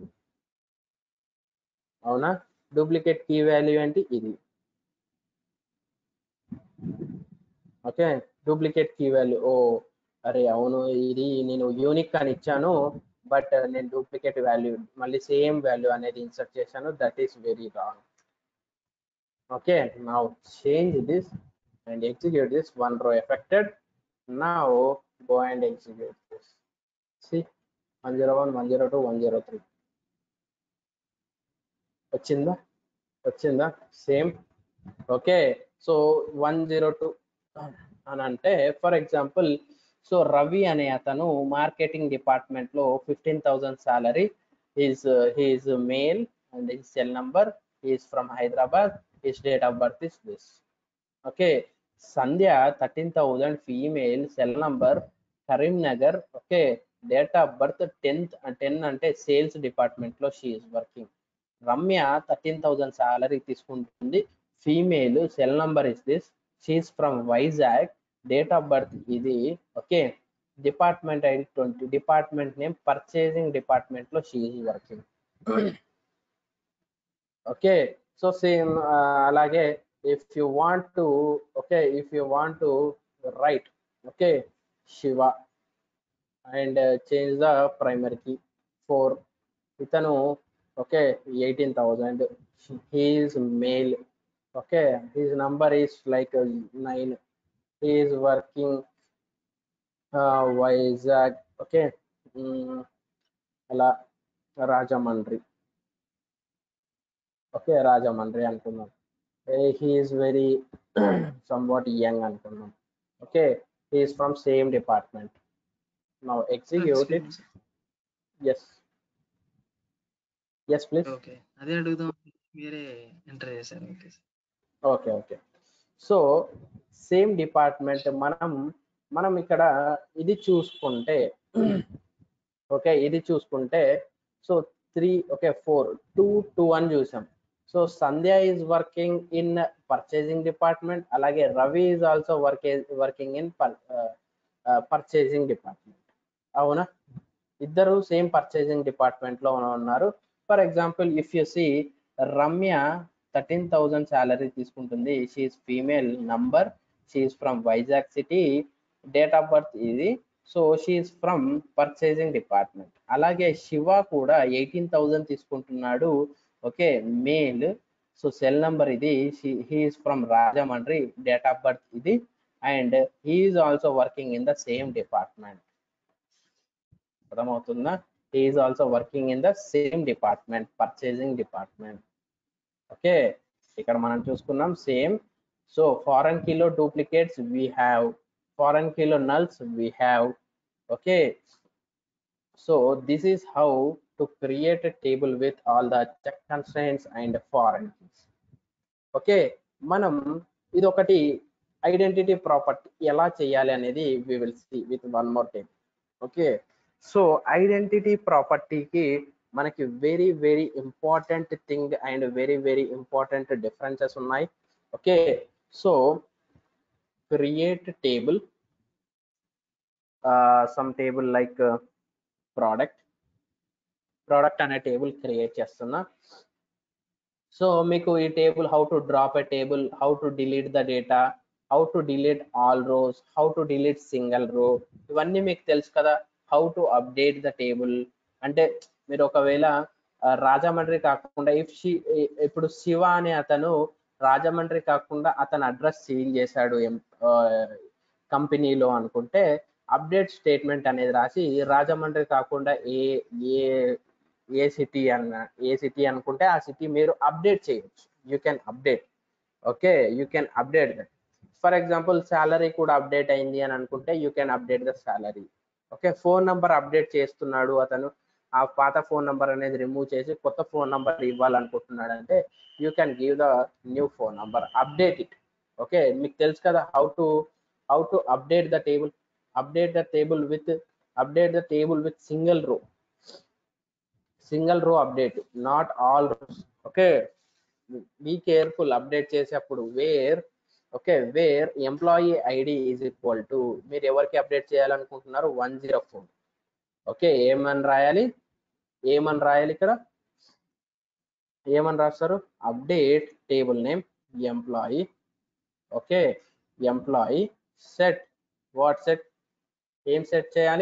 S2: అవునా, డూప్లికేట్ కీ వాల్యూ ఏంటి? ఇది. Okay, duplicate key value. ఓ అరే అవును, ఇది నేను యూనిక్ అని ఇచ్చాను, బట్ నేను డూప్లికేట్ వాల్యూ మళ్ళీ సేమ్ వాల్యూ అనేది ఇన్సర్ట్ చేశాను. That is very wrong. Okay, now change this and execute this. One row affected. Now go and execute this. See one zero one one zero two one zero three వచ్చిందా? వచ్చిందా? Same. Okay, so one zero two అని అంటే for example, so Ravi అనే అతను marketing department లో fifteen thousand salary, his his male and his cell number he is from Hyderabad, his date of birth is this. Okay, Sandhya thirteen thousand, female, cell number Karimnagar. Okay, date of birth tenth, ten అంటే sales department లో she is working. Ramya thirteen thousand salary తీసుకుంటుంది, female, cell number is this, she's from Vizag, date of birth ఇది. Okay, department ID twenty, department name purchasing department లో she is working. Okay, so same అలాగే if you want to, okay, if you want to write, okay, Shiva and uh, change the primary key for itanu. Okay, eighteen thousand, he is male. Okay, his number is like uh, nine, he is working uh, Vizag. Okay, mm, ala Rajamandri. Okay, Rajamandri అనుకున్నాం. He is very somewhat young అనుకున్నాం. Okay, he is from same department. Now execute it. Yes, yes please.
S3: Okay, అదే అడుగుదాం, మీరే enter చేశారు. Okay
S2: okay okay so same department. మనం మనం ఇక్కడ ఇది చూసుకుంటే, ఓకే, ఇది చూసుకుంటే so three, okay, four, two two అని చూసాం. So Sandhya is working in purchasing department, అలాగే Ravi is also work working in purchasing department. అవునా, ఇద్దరు సేమ్ పర్చేసింగ్ డిపార్ట్మెంట్ లో ఉన్నారు. For example if you see, Ramya thirteen thousand salary తీసుకుంటుంది, she's female, number, she's from Vizag city, date of birth ఇది, so she's from purchasing department. అలాగే శివ కూడా eighteen thousand తీసుకుంటున్నాడు, okay, male, so cell number ఇది, he is from Rajahmundry, date of birth ఇది, and he is also working in the same department. అర్థమవుతుందా? He is also working in the same department, purchasing department. Okay, ఇక్కడ మనం చూసుకున్నాం same. So foreign కీలో duplicates we have, foreign కీలో nulls we have. Okay, so this is how to create a table with all the check constraints and foreign keys. ఓకే, మనం ఇది ఒకటి identity property ఎలా చేయాలి అనేది we will see with one more table. Okay, so identity ప్రాపర్టీకి మనకి very very important thing and very very important differences ఉన్నాయి. Okay, so create table, some table like product, product అనే టేబుల్ క్రియేట్ చేస్తున్నా. సో మీకు ఈ table, how to drop a table, how to delete the data, how to delete all rows, how to delete single row, ఇవన్నీ మీకు తెలుసు కదా. How to update the table అంటే మీరు ఒకవేళ రాజమండ్రి కాకుండా ఇఫ్ షీ, ఇప్పుడు శివ అనే అతను రాజమండ్రి కాకుండా అతను అడ్రస్ చేంజ్ చేశాడు కంపెనీలో అనుకుంటే, అప్డేట్ స్టేట్మెంట్ అనేది రాసి రాజమండ్రి కాకుండా ఏ ఏ ఏ సిటీ అన్న ఏ సిటీ అనుకుంటే ఆ సిటీ మీరు అప్డేట్ చేయొచ్చు. You can update. Okay, you can update that. For example salary కూడా అప్డేట్ అయింది అని అనుకుంటే you can update the salary. Okay, phone number update చేస్తున్నాడు అతను, ఆ పాత ఫోన్ నంబర్ అనేది రిమూవ్ చేసి కొత్త ఫోన్ నంబర్ ఇవ్వాలనుకుంటున్నాడు అంటే you can give the new phone number, update it. Okay, మీకు తెలుసు కదా how to how to update the table. update the table with update the table with single row, single row update, not all rows. Okay, be careful update చేసేప్పుడు where, okay, where employee id is equal to, మీరు ఎవరికి update చేయాలనుకుంటున్నారు, one zero four. Okay, ఏమని రాయాలి, ఏమని రాయాలి ఇక్కడ, ఏమని రాస్తారు, update table name employee. Okay, employee set, what set, ఏం సెట్ చేయాలి,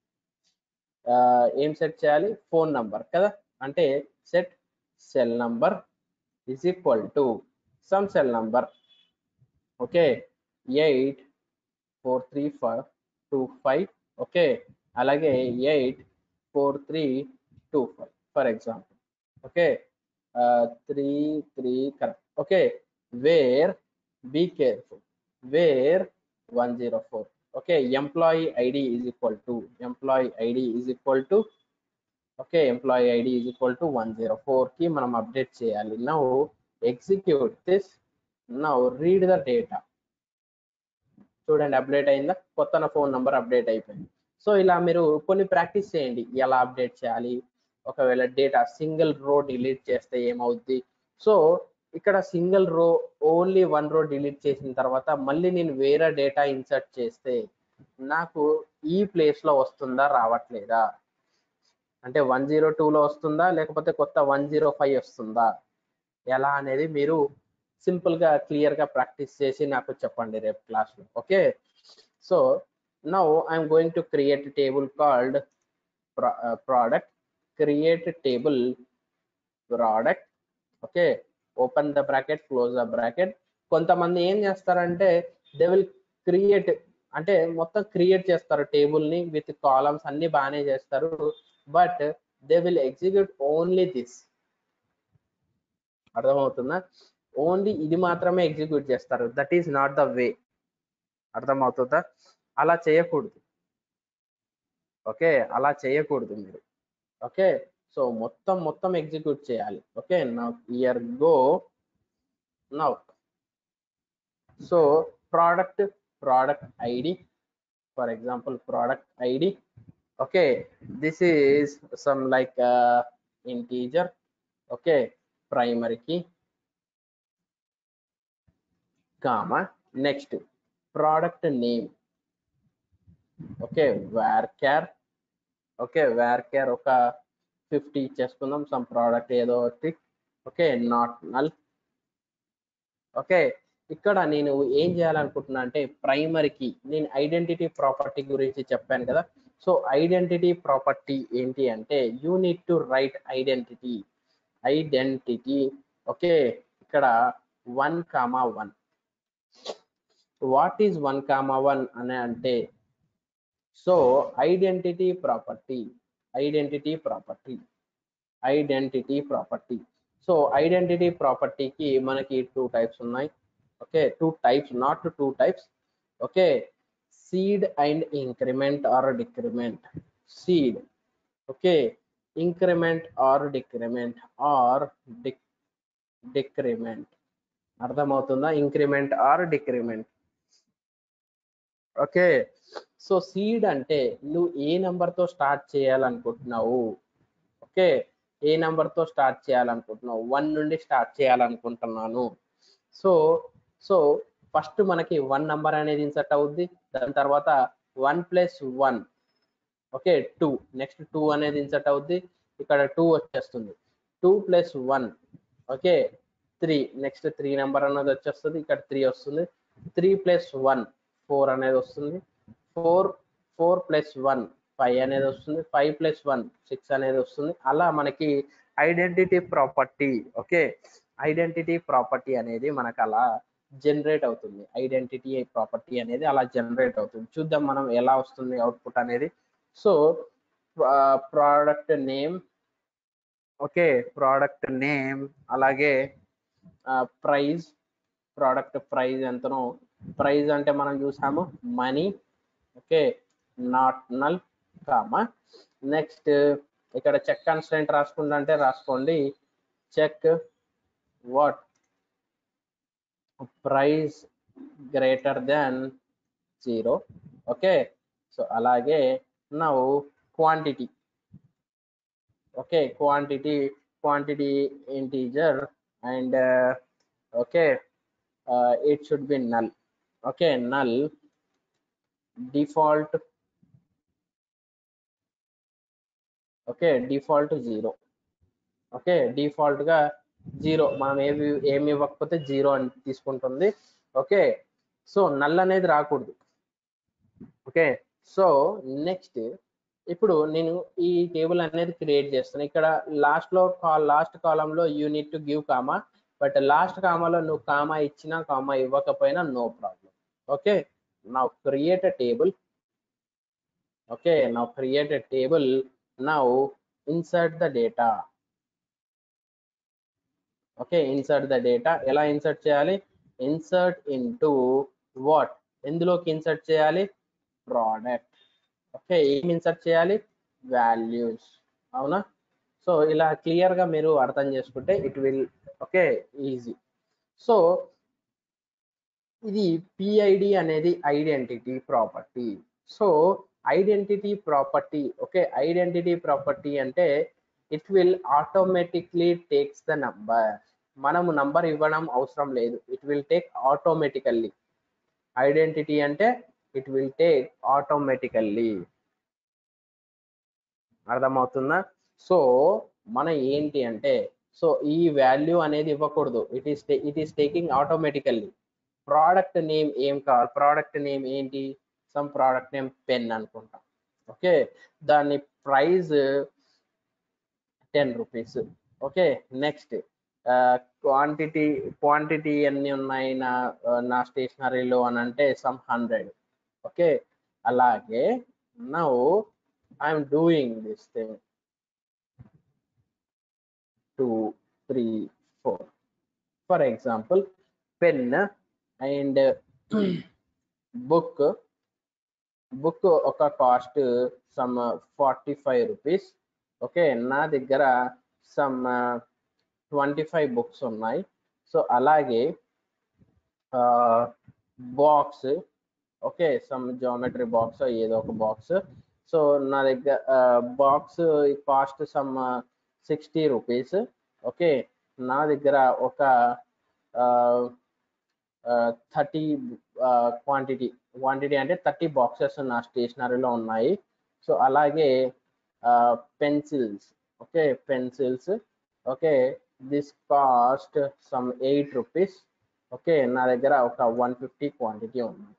S2: ఏం సెట్ చేయాలి, ఫోన్ నంబర్ కదా, అంటే set cell number is equal to some cell number. Okay, eight four three five two five. Okay, అలాగే eight four three two five for example. Okay, three three correct. Okay, where, be careful, where one zero four. Okay, employee id is equal to, employee id is equal to okay employee ID is equal to one zero four కి మనం update చేయాలి. Now execute this. Now read the data. చూడండి update అయిందా, కొత్త నా phone number update అయిపోయింది. So ఇలా మీరు కొన్ని ప్రాక్టీస్ చేయండి ఎలా అప్డేట్ చేయాలి. ఒకవేళ డేటా సింగిల్ రో డిలీట్ చేస్తే ఏమవుద్ది. సో ఇక్కడ సింగిల్ రో ఓన్లీ వన్ రో డిలీట్ చేసిన తర్వాత మళ్ళీ నేను వేరే డేటా ఇన్సర్ట్ చేస్తే నాకు ఈ ప్లేస్ లో వస్తుందా రావట్లేదా, అంటే వన్ జీరో టూలో వస్తుందా లేకపోతే కొత్త వన్ జీరో ఫైవ్ వస్తుందా, ఎలా అనేది మీరు సింపుల్ గా క్లియర్ గా ప్రాక్టీస్ చేసి నాకు చెప్పండి రేపు క్లాస్ లో. Okay so now I'm going to create table called product. Create table product. Okay open the bracket, close the bracket. కొంతమంది ఏం చేస్తారంటే దే విల్ క్రియేట్, అంటే మొత్తం క్రియేట్ చేస్తారు టేబుల్ ని విత్ కాలమ్స్ అన్ని బాగానే చేస్తారు, but they will execute only this. అర్థమవుతుందా, ఓన్లీ ఇది మాత్రమే ఎగ్జిక్యూట్ చేస్తారు. That is not the way. అర్థమవుతుందా, అలా చేయకూడదు. ఓకే అలా చేయకూడదు మీరు. ఓకే సో మొత్తం మొత్తం ఎగ్జిక్యూట్ చేయాలి. Okay now here go. Now so product product ID, for example product ID. Okay this is some like integer. Okay primary key comma next product name. Okay varchar. Okay varchar ఒక fifty ఇచ్చేసుకుందాం, some product ఏదో ఒకటి. Okay not null. Okay ఇక్కడ నేను ఏం చేయాలనుకుంటున్నా అంటే ప్రైమరీకి నేను ఐడెంటిటీ ప్రాపర్టీ గురించి చెప్పాను కదా. సో ఐడెంటిటీ ప్రాపర్టీ ఏంటి అంటే you need to write identity. Identity okay ఇక్కడ one comma one. What is one comma one అని అంటే so identity property identity property identity property so identity ప్రాపర్టీకి మనకి టూ టైప్స్ ఉన్నాయి. Okay two types not two types. Okay seed and increment or decrement. Seed okay increment or decrement or decrement. అర్థమవుతుందా, increment or decrement. Okay so seed అంటే నువ్వు ఏ నెంబర్తో start చేయాలనుకుంటున్నావు. Okay ఏ నెంబర్తో start చేయాలనుకుంటున్నావు, వన్ నుండి start చేయాలనుకుంటున్నాను. సో సో ఫస్ట్ మనకి వన్ నెంబర్ అనేది ఇన్సర్ట్ అవుద్ది, దాని తర్వాత one plus one okay two, next two అనేది ఇన్సర్ట్ అవుద్ది, ఇక్కడ టూ వచ్చేస్తుంది. Two plus one okay three, next three number అనేది వచ్చేస్తుంది, ఇక్కడ త్రీ వస్తుంది. త్రీ ప్లస్ వన్ ఫోర్ అనేది వస్తుంది. Four four plus one five అనేది వస్తుంది. ఫైవ్ ప్లస్ వన్ సిక్స్ అనేది వస్తుంది. అలా మనకి identity property okay identity property అనేది మనకు అలా జనరేట్ అవుతుంది. ఐడెంటిటీ ప్రాపర్టీ అనేది అలా జనరేట్ అవుతుంది. చూద్దాం మనం ఎలా వస్తుంది అవుట్పుట్ అనేది. So product name okay product name అలాగే ప్రైజ్, ప్రోడక్ట్ ప్రైజ్ ఎంతనో, ప్రైజ్ అంటే మనం చూసాము money. Okay not null comma next ఇక్కడ చెక్ కన్స్టెంట్ రాసుకుంటా అంటే రాసుకోండి. Check what price greater than zero. Okay so అలాగే now quantity okay quantity quantity integer and okay it should be null. Okay null default okay default zero. Okay default గా zero, మనం ఏమి ఏమి ఇవ్వకపోతే zero అని తీసుకుంటుంది. ఓకే సో నల్ అనేది రాకూడదు. ఓకే సో నెక్స్ట్ ఇప్పుడు నేను ఈ టేబుల్ అనేది క్రియేట్ చేస్తాను. ఇక్కడ లాస్ట్ లో లాస్ట్ కాలంలో you need to give comma, but last కామాలో నువ్వు కామా ఇచ్చినా కామా ఇవ్వకపోయినా no problem. Okay now create a table. Okay now create a table. Now insert the data. Okay insert the data. ఎలా insert చేయాలి, insert into what, ఎందులోకి insert చేయాలి, product. Okay ఏం insert చేయాలి, వాల్యూస్. అవునా? So ఇలా క్లియర్గా మీరు అర్థం చేసుకుంటే it will okay easy. So ఇది పిఐడి అనేది identity property. So identity property okay identity property అంటే it will automatically takes the number. మనము నంబర్ ఇవ్వడం అవసరం లేదు, it will take automatically. Identity అంటే ఇట్ విల్ టేక్ ఆటోమేటికల్లీ. అర్థమవుతుందా? సో మన ఏంటి అంటే సో ఈ వాల్యూ అనేది ఇవ్వకూడదు, it is it is taking automatically. Product name ఏం కావాలి, ప్రోడక్ట్ నేమ్ ఏంటి, సమ్ ప్రోడక్ట్ నేమ్ పెన్ అనుకుంటాం. ఓకే దాని price ten rupees. Okay next quantity quantity ఎన్ని ఉన్నాయి నా నా స్టేషనరీలో అని అంటే సమ్ హండ్రెడ్. ఓకే అలాగే now I'm doing this thing two three four. For example pen and book book ఒక cost some forty five rupees. Okay నా దగ్గర సమ్ ట్వంటీ ఫైవ్ బుక్స్ ఉన్నాయి. సో అలాగే box okay some geometry box ఏదో ఒక box. So నా దగ్గర box cost some sixty rupees. Okay నా దగ్గర ఒక థర్టీ క్వాంటిటీ క్వాంటిటీ అంటే థర్టీ బాక్సెస్ నా స్టేషనరీలో ఉన్నాయి. సో అలాగే pencils okay pencils okay this cost some eight rupees. Okay నా దగ్గర ఒక వన్ ఫిఫ్టీ క్వాంటిటీ ఉన్నాయి.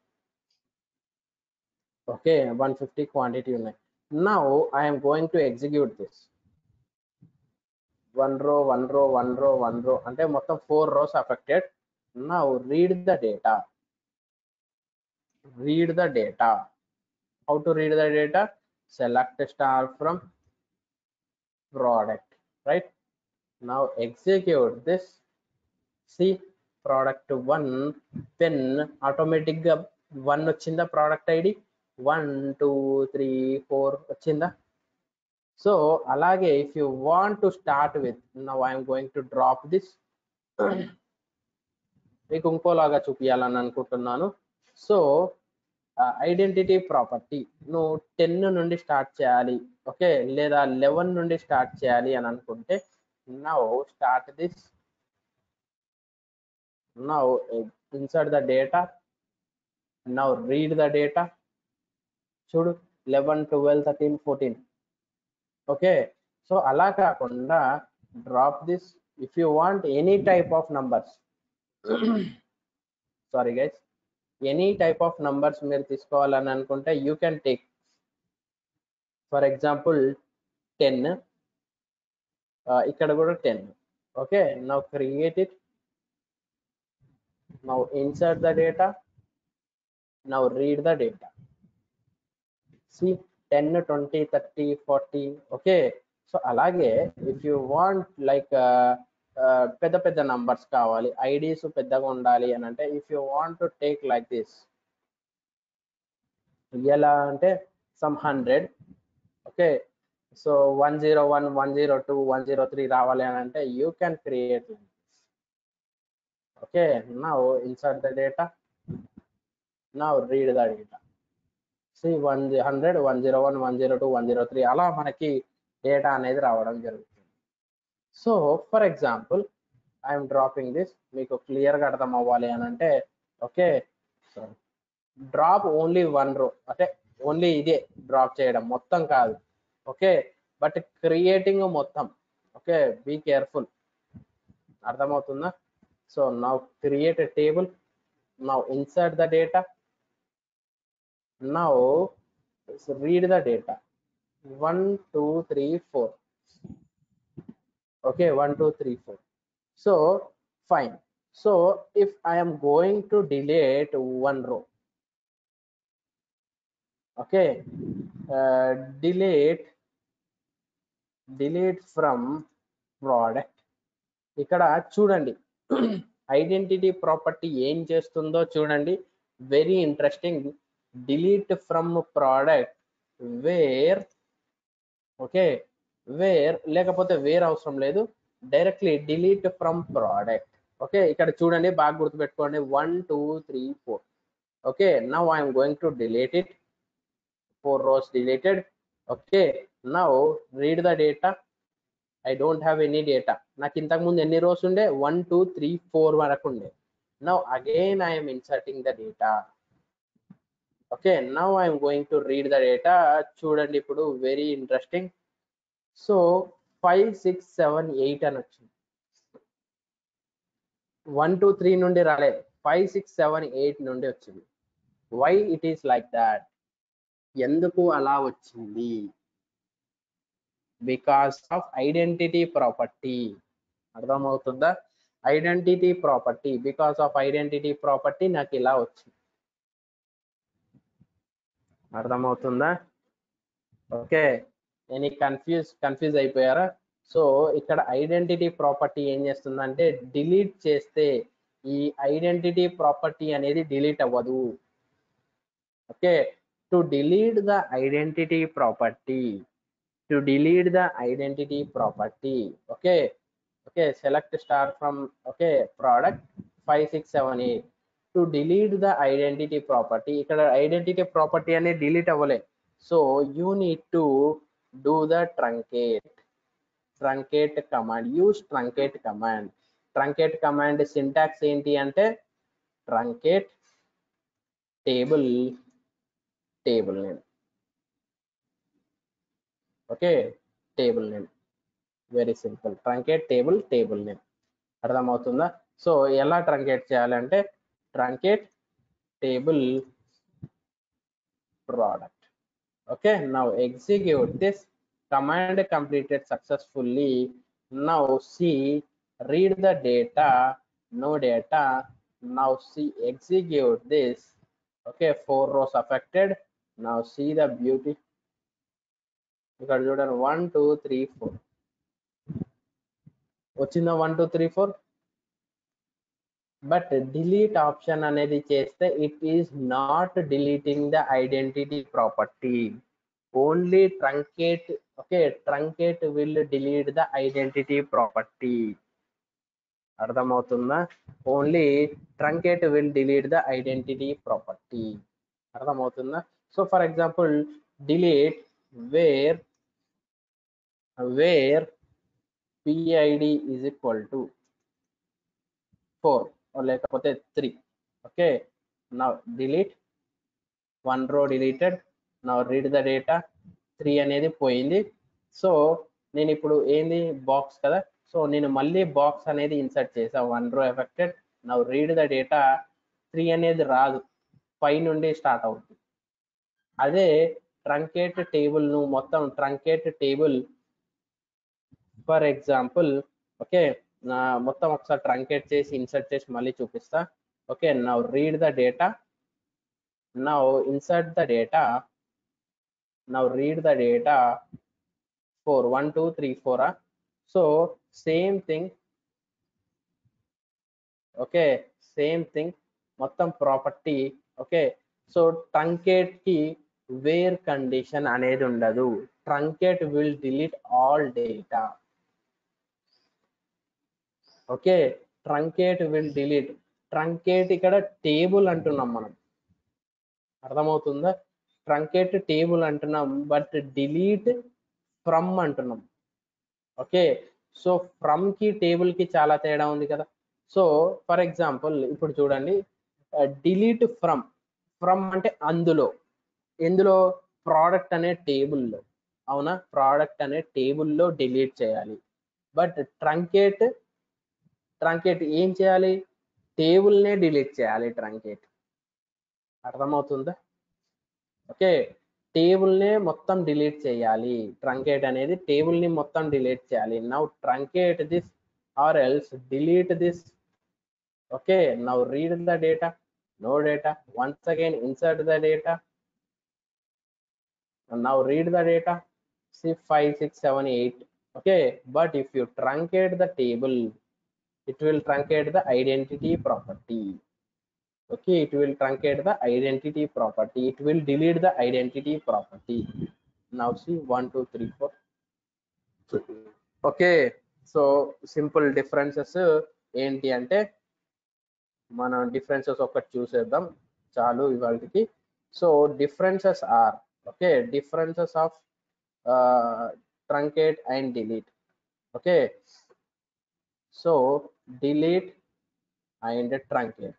S2: ఓకే వన్ ఫిఫ్టీ క్వాంటిటీ ఉన్నాయి. Now I'm going to execute this one row one row one row one row అంటే మొత్తం four rows affected. Now read the data read the data. How to read the data? Select star from product, right? Now execute this. See product one pen automatic ga one వచ్చిందా product id one two three four వచ్చిందా? So అలాగే if you want to start with, now I am going to drop this. మీకు ఇంకోలాగా చూపించాలని అనుకుంటున్నాను. So identity property నువ్వు ten నుండి start చేయాలి ఓకే లేదా లెవెన్ నుండి స్టార్ట్ చేయాలి అని అనుకుంటే now start this. Now insert the data. Now read the data. చూడు eleven twelve thirteen fourteen. Okay so అలా కాకుండా drop this. If you want any type of numbers sorry guys any type of numbers మీరు తీసుకోవాలని అనుకుంటే you can take for example ten ఇక్కడ కూడా ten. Okay now create it. Now insert the data. Now read the data. See ten twenty thirty forty. Okay so అలాగే if you want like పెద్ద పెద్ద numbers కావాలి, IDs పెద్దగా ఉండాలి అని అంటే if you want to take like this ఎలా అంటే some hundred. Okay so one zero one one zero two one zero three రావాలి అని అంటే you can create. Okay now insert the data. Now read the data. See one hundred one zero one one zero two one zero three అలా మనకి data అనేది రావడం జరుగుతుంది. So for example I'm dropping this. మీకు క్లియర్గా అర్థం అవ్వాలి అని అంటే okay drop only one row అంటే ఓన్లీ ఇదే డ్రాప్ చేయడం మొత్తం కాదు. ఓకే బట్ క్రియేటింగ్ మొత్తం. Okay be careful. అర్థమవుతుందా? So now create a table. Now insert the data. Now read the data. One two three four. okay one two three four. So fine. So if I am going to delete one row, okay uh, delete delete from product. ఇక్కడ చూడండి identity property ఏం చేస్తుందో చూడండి. Very interesting. Delete from product where okay where లేకపోతే where అవసరం లేదు, directly delete from product. Okay, ఇక్కడ చూడండి బాగా గుర్తుపెట్టుకోండి, one two three four. Okay, now I'm going to delete it, four rows deleted. Okay, now read the data. I don't have any data. నాకు ఇంతకు ముందు ఎన్ని రోస్ ఉండే, వన్ టూ త్రీ ఫోర్ వరకు ఉండే. Now again I am inserting the data. Okay, now I am going to read the data. చూడండి ఇప్పుడు very interesting. So five six seven eight అని వచ్చింది, వన్ టూ త్రీ నుండి రాలే, five six seven eight నుండి వచ్చింది. Why it is like that? ఎందుకు అలా వచ్చింది? Because of identity property. అర్థమవుతుందా? Identity property, because of identity property నాకు ఇలా వచ్చింది. అర్థమవుతుందా? ఓకే, నేను కన్ఫ్యూజ్ కన్ఫ్యూజ్ అయిపోయారా? సో ఇక్కడ ఐడెంటిటీ ప్రాపర్టీ ఏం చేస్తుందంటే, డిలీట్ చేస్తే ఈ ఐడెంటిటీ ప్రాపర్టీ అనేది డిలీట్ అవ్వదు. Okay, to delete the identity property, to delete the identity property. Okay, okay, select star from, okay, product five six seven eight. To delete the identity property, ఇక్కడ identity property అనేది delete అవ్వలే. So you need to do the truncate truncate command. Use truncate command. Truncate command syntax ఏంటి అంటే, truncate table table name. Okay, table name, very simple. Truncate table table name. అర్థమవుతుందా? సో ఎలా truncate చేయాలంటే, truncate table product. Okay, now execute this command, completed successfully. Now see read the data, no data. Now see execute this. Okay, four rows affected. Now see the beauty. ఇక్కడ చూడండి, one two three four వచ్చిందా, one two three four. But delete option అనేది చేస్తే it is not deleting the identity property, only truncate. Okay, truncate will delete the identity property. అర్థమవుతుందా? Only truncate will delete the identity property. అర్థమవుతుందా? So for example, delete where where pid is equal to four or లేకపోతే three. Okay, now delete one row deleted. now read the data. Three అనేది పోయింది. So నేను ఇప్పుడు ఏంది, box కదా, so నేను మళ్ళీ బాక్స్ అనేది ఇన్సర్ట్ చేసా, one row affected. now read the data. Three అనేది రాదు, ఫైవ్ నుండి స్టార్ట్ అవుతుంది. అదే ట్రంకేట్ టేబుల్ ను మొత్తం truncate table, for example, okay, నా మొత్తం ఒకసారి ట్రంకేట్ చేసి ఇన్సర్ట్ చేసి మళ్ళీ చూపిస్తా. Okay, now read the data. Now insert the data. Now read the data. Four, one two three ఫోరా? So same thing. Okay, same thing, మొత్తం ప్రాపర్టీ. ఓకే, సో ట్రంకేట్ కి వేర్ కండిషన్ అనేది ఉండదు. Truncate will delete all data. Okay, truncate will delete. Truncate ఇక్కడ table అంటున్నాం మనం. అర్థమవుతుందా? Truncate table అంటున్నాం, బట్ డిలీట్ ఫ్రమ్ అంటున్నాం. ఓకే, సో ఫ్రమ్ కి టేబుల్ కి చాలా తేడా ఉంది కదా. సో ఫర్ ఎగ్జాంపుల్ ఇప్పుడు చూడండి, డిలీట్ ఫ్రమ్. ఫ్రమ్ అంటే అందులో, ఎందులో, ప్రోడక్ట్ అనే టేబుల్లో. అవునా, ప్రోడక్ట్ అనే టేబుల్లో డిలీట్ చేయాలి. బట్ ట్రంకేట్ ట్రంకేట్ ఏం చేయాలి, టేబుల్నే డిలీట్ చేయాలి ట్రంకేట్. అర్థమవుతుందా? ఓకే, టేబుల్నే మొత్తం డిలీట్ చేయాలి. ట్రంకేట్ అనేది టేబుల్ని మొత్తం డిలీట్ చేయాలి. Now truncate this or else delete this. Okay, now read the data, no data. Once again insert the data. Now read the data. See five six seven eight. Okay, but if you truncate the table, it will truncate the identity property. Okay, it will truncate the identity property. It will delete the identity property. Now see, one two three four. Okay, so simple differences ఏంటి అంటే మనం differences ఒకటి చూసేద్దాం చాలు ఇవాళకి. So differences are okay differences of truncate and delete. Okay, so delete and truncate.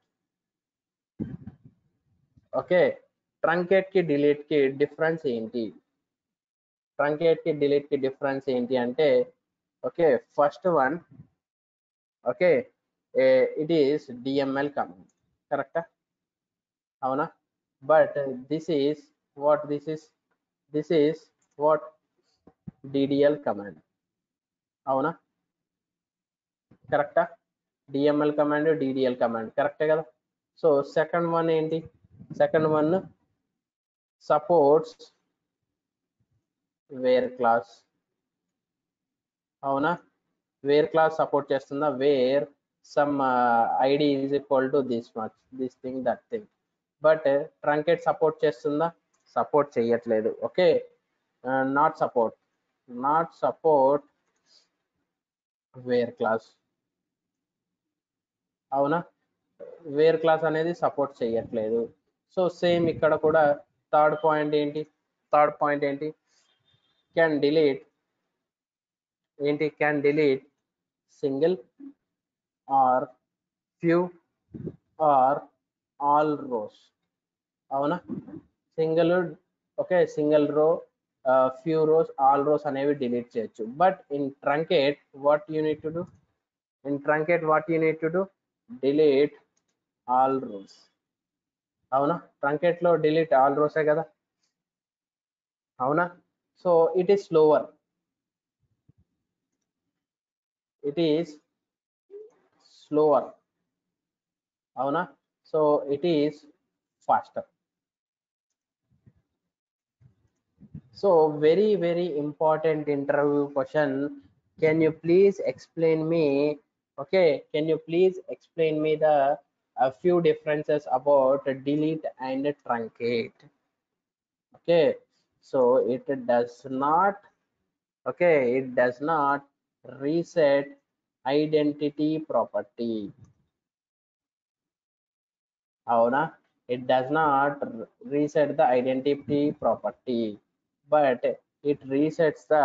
S2: Okay, truncate కి delete కి difference ఏంటి? ట్రంకేట్ కి డిలీట్ కి డిఫరెన్స్ ఏంటి అంటే okay first one okay it is DML command, కరెక్టా? అవునా? But this is what this is this is what DDL command, అవునా? కరెక్టా? డిఎంఎల్ కమాండ్ డిడిఎల్ కమాండ్ కరెక్టే కదా. సో సెకండ్ వన్ ఏంటి? Second one supports where clause, అవునా? Where clause support చేస్తుందా? Where some ID is equal to this much this thing that thing. But truncate support చేస్తుందా? Support చేయట్లేదు. Okay, not support not support where clause, అవునా? Where clause అనేది support చేయట్లేదు. So same ఇక్కడ కూడా third point ఏంటి? Third point ఏంటి? Can delete ఏంటి? Can delete single or few or all rows, అవునా? Single okay single row few rows all rows అనేవి డిలీట్ చేయొచ్చు. But in truncate what you need to do? In truncate what you need to do? Delete all rows, అవునా? Truncate లో delete all రోసే కదా, అవునా? So it is slower, it is slower, అవునా? So it is faster. So very very important interview question. Can you please explain me? Okay, can you please explain me the a few differences about delete and truncate? Okay, so it does not okay it does not reset identity property, అవునా? It does not reset the identity property, but it resets the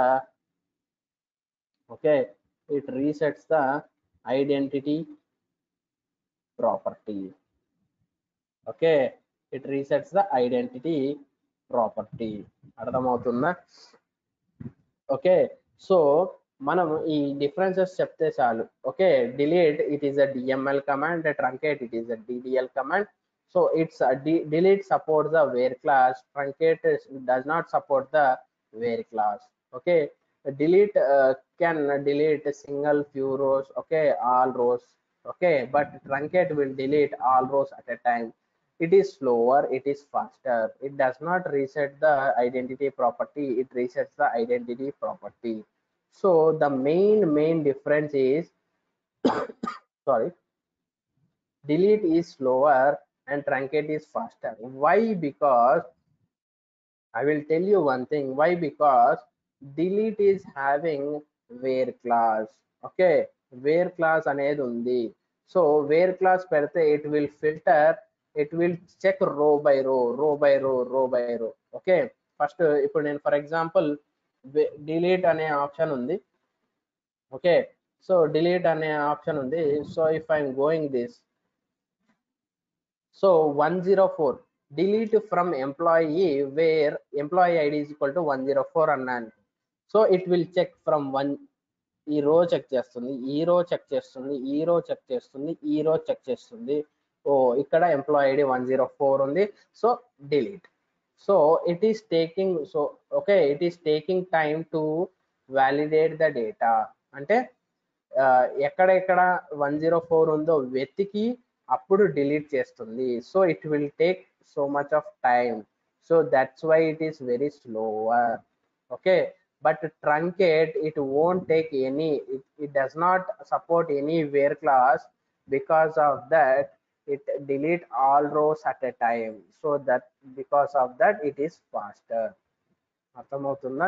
S2: okay it resets the identity property. Okay, it resets the identity property. అర్థమవుతుందా? Okay, so మనం ఈ differences చెప్తే చాలు. Okay, delete it is a DML command, truncate it is a DDL command. So it's delete supports the where class, truncate does not support the where class. Okay, delete uh, can delete a single few rows, okay all rows, okay, but truncate will delete all rows at a time. It is slower, it is faster, it does not reset the identity property, it resets the identity property. So the main main difference is sorry delete is slower and truncate is faster. Why? Because I will tell you one thing. Why? Because delete is having where class. Okay, where class అనేది ఉంది. So where class పెడితే it will filter, it will check row by row, row by row, row by row. Okay, first ఇప్పుడు నేను for example delete అనే option ఉంది. Okay, so delete అనే option ఉంది. So if I'm going this, so one oh four delete from employee where employee id is equal to one oh four అన్నాను. So it will check from one, ఈ row check చేస్తుంది, ఈ row check చేస్తుంది, ఈ row check చేస్తుంది, ఈ row check చేస్తుంది. ఓ ఇక్కడ employee ID one zero four ఉంది, so delete. So it is taking so okay it is taking time to validate the data. అంటే ఎక్కడెక్కడ వన్ జీరో ఫోర్ ఉందో వెతికి అప్పుడు డిలీట్ చేస్తుంది. So it will take so much of time. So that's why it is very slower. Okay, but truncate it won't take any, it, it does not support any where class. Because of that it delete all rows at a time. So that because of that it is faster. అర్థమవుతుందా?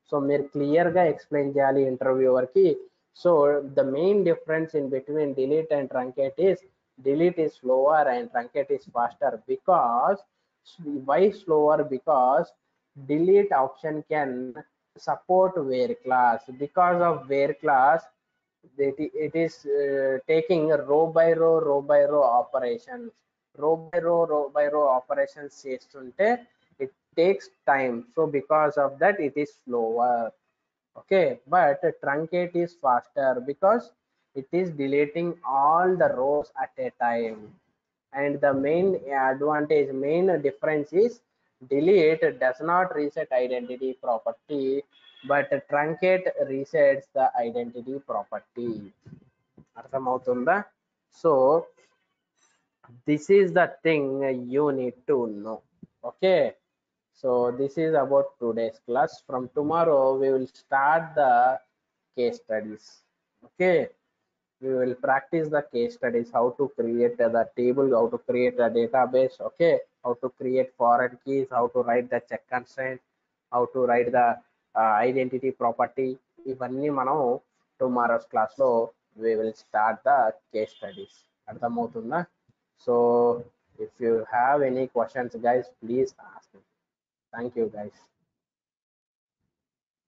S2: So మీరు క్లియర్గా explain చేయాలి ఇంటర్వ్యూవర్కి. So the main difference in between delete and truncate is delete is slower and truncate is faster. Because why slower? Because delete option can support where class. Because of where class, it, it is uh, taking row by row row by row operations. Row by row row by row operations చేస్తుంటే it takes time, so because of that it is slower. Okay, but truncate is faster because it is deleting all the rows at a time. And the main advantage, main difference is delete does not reset identity property, but truncate resets the identity property. అర్థమవుతుందా? So this is the thing you need to know. Okay, so this is about today's class. From tomorrow we will start the case studies. Okay, we will practice the case studies, how to create the table, how to create a database. Okay, how to create foreign keys, how to write the check constraint, how to write the uh, identity property. ఇవన్నీ మనం tomorrow's క్లాస్లో we will start the case studies. అర్థమవుతుందా? So if you have any questions guys, please ask me. Thank you guys.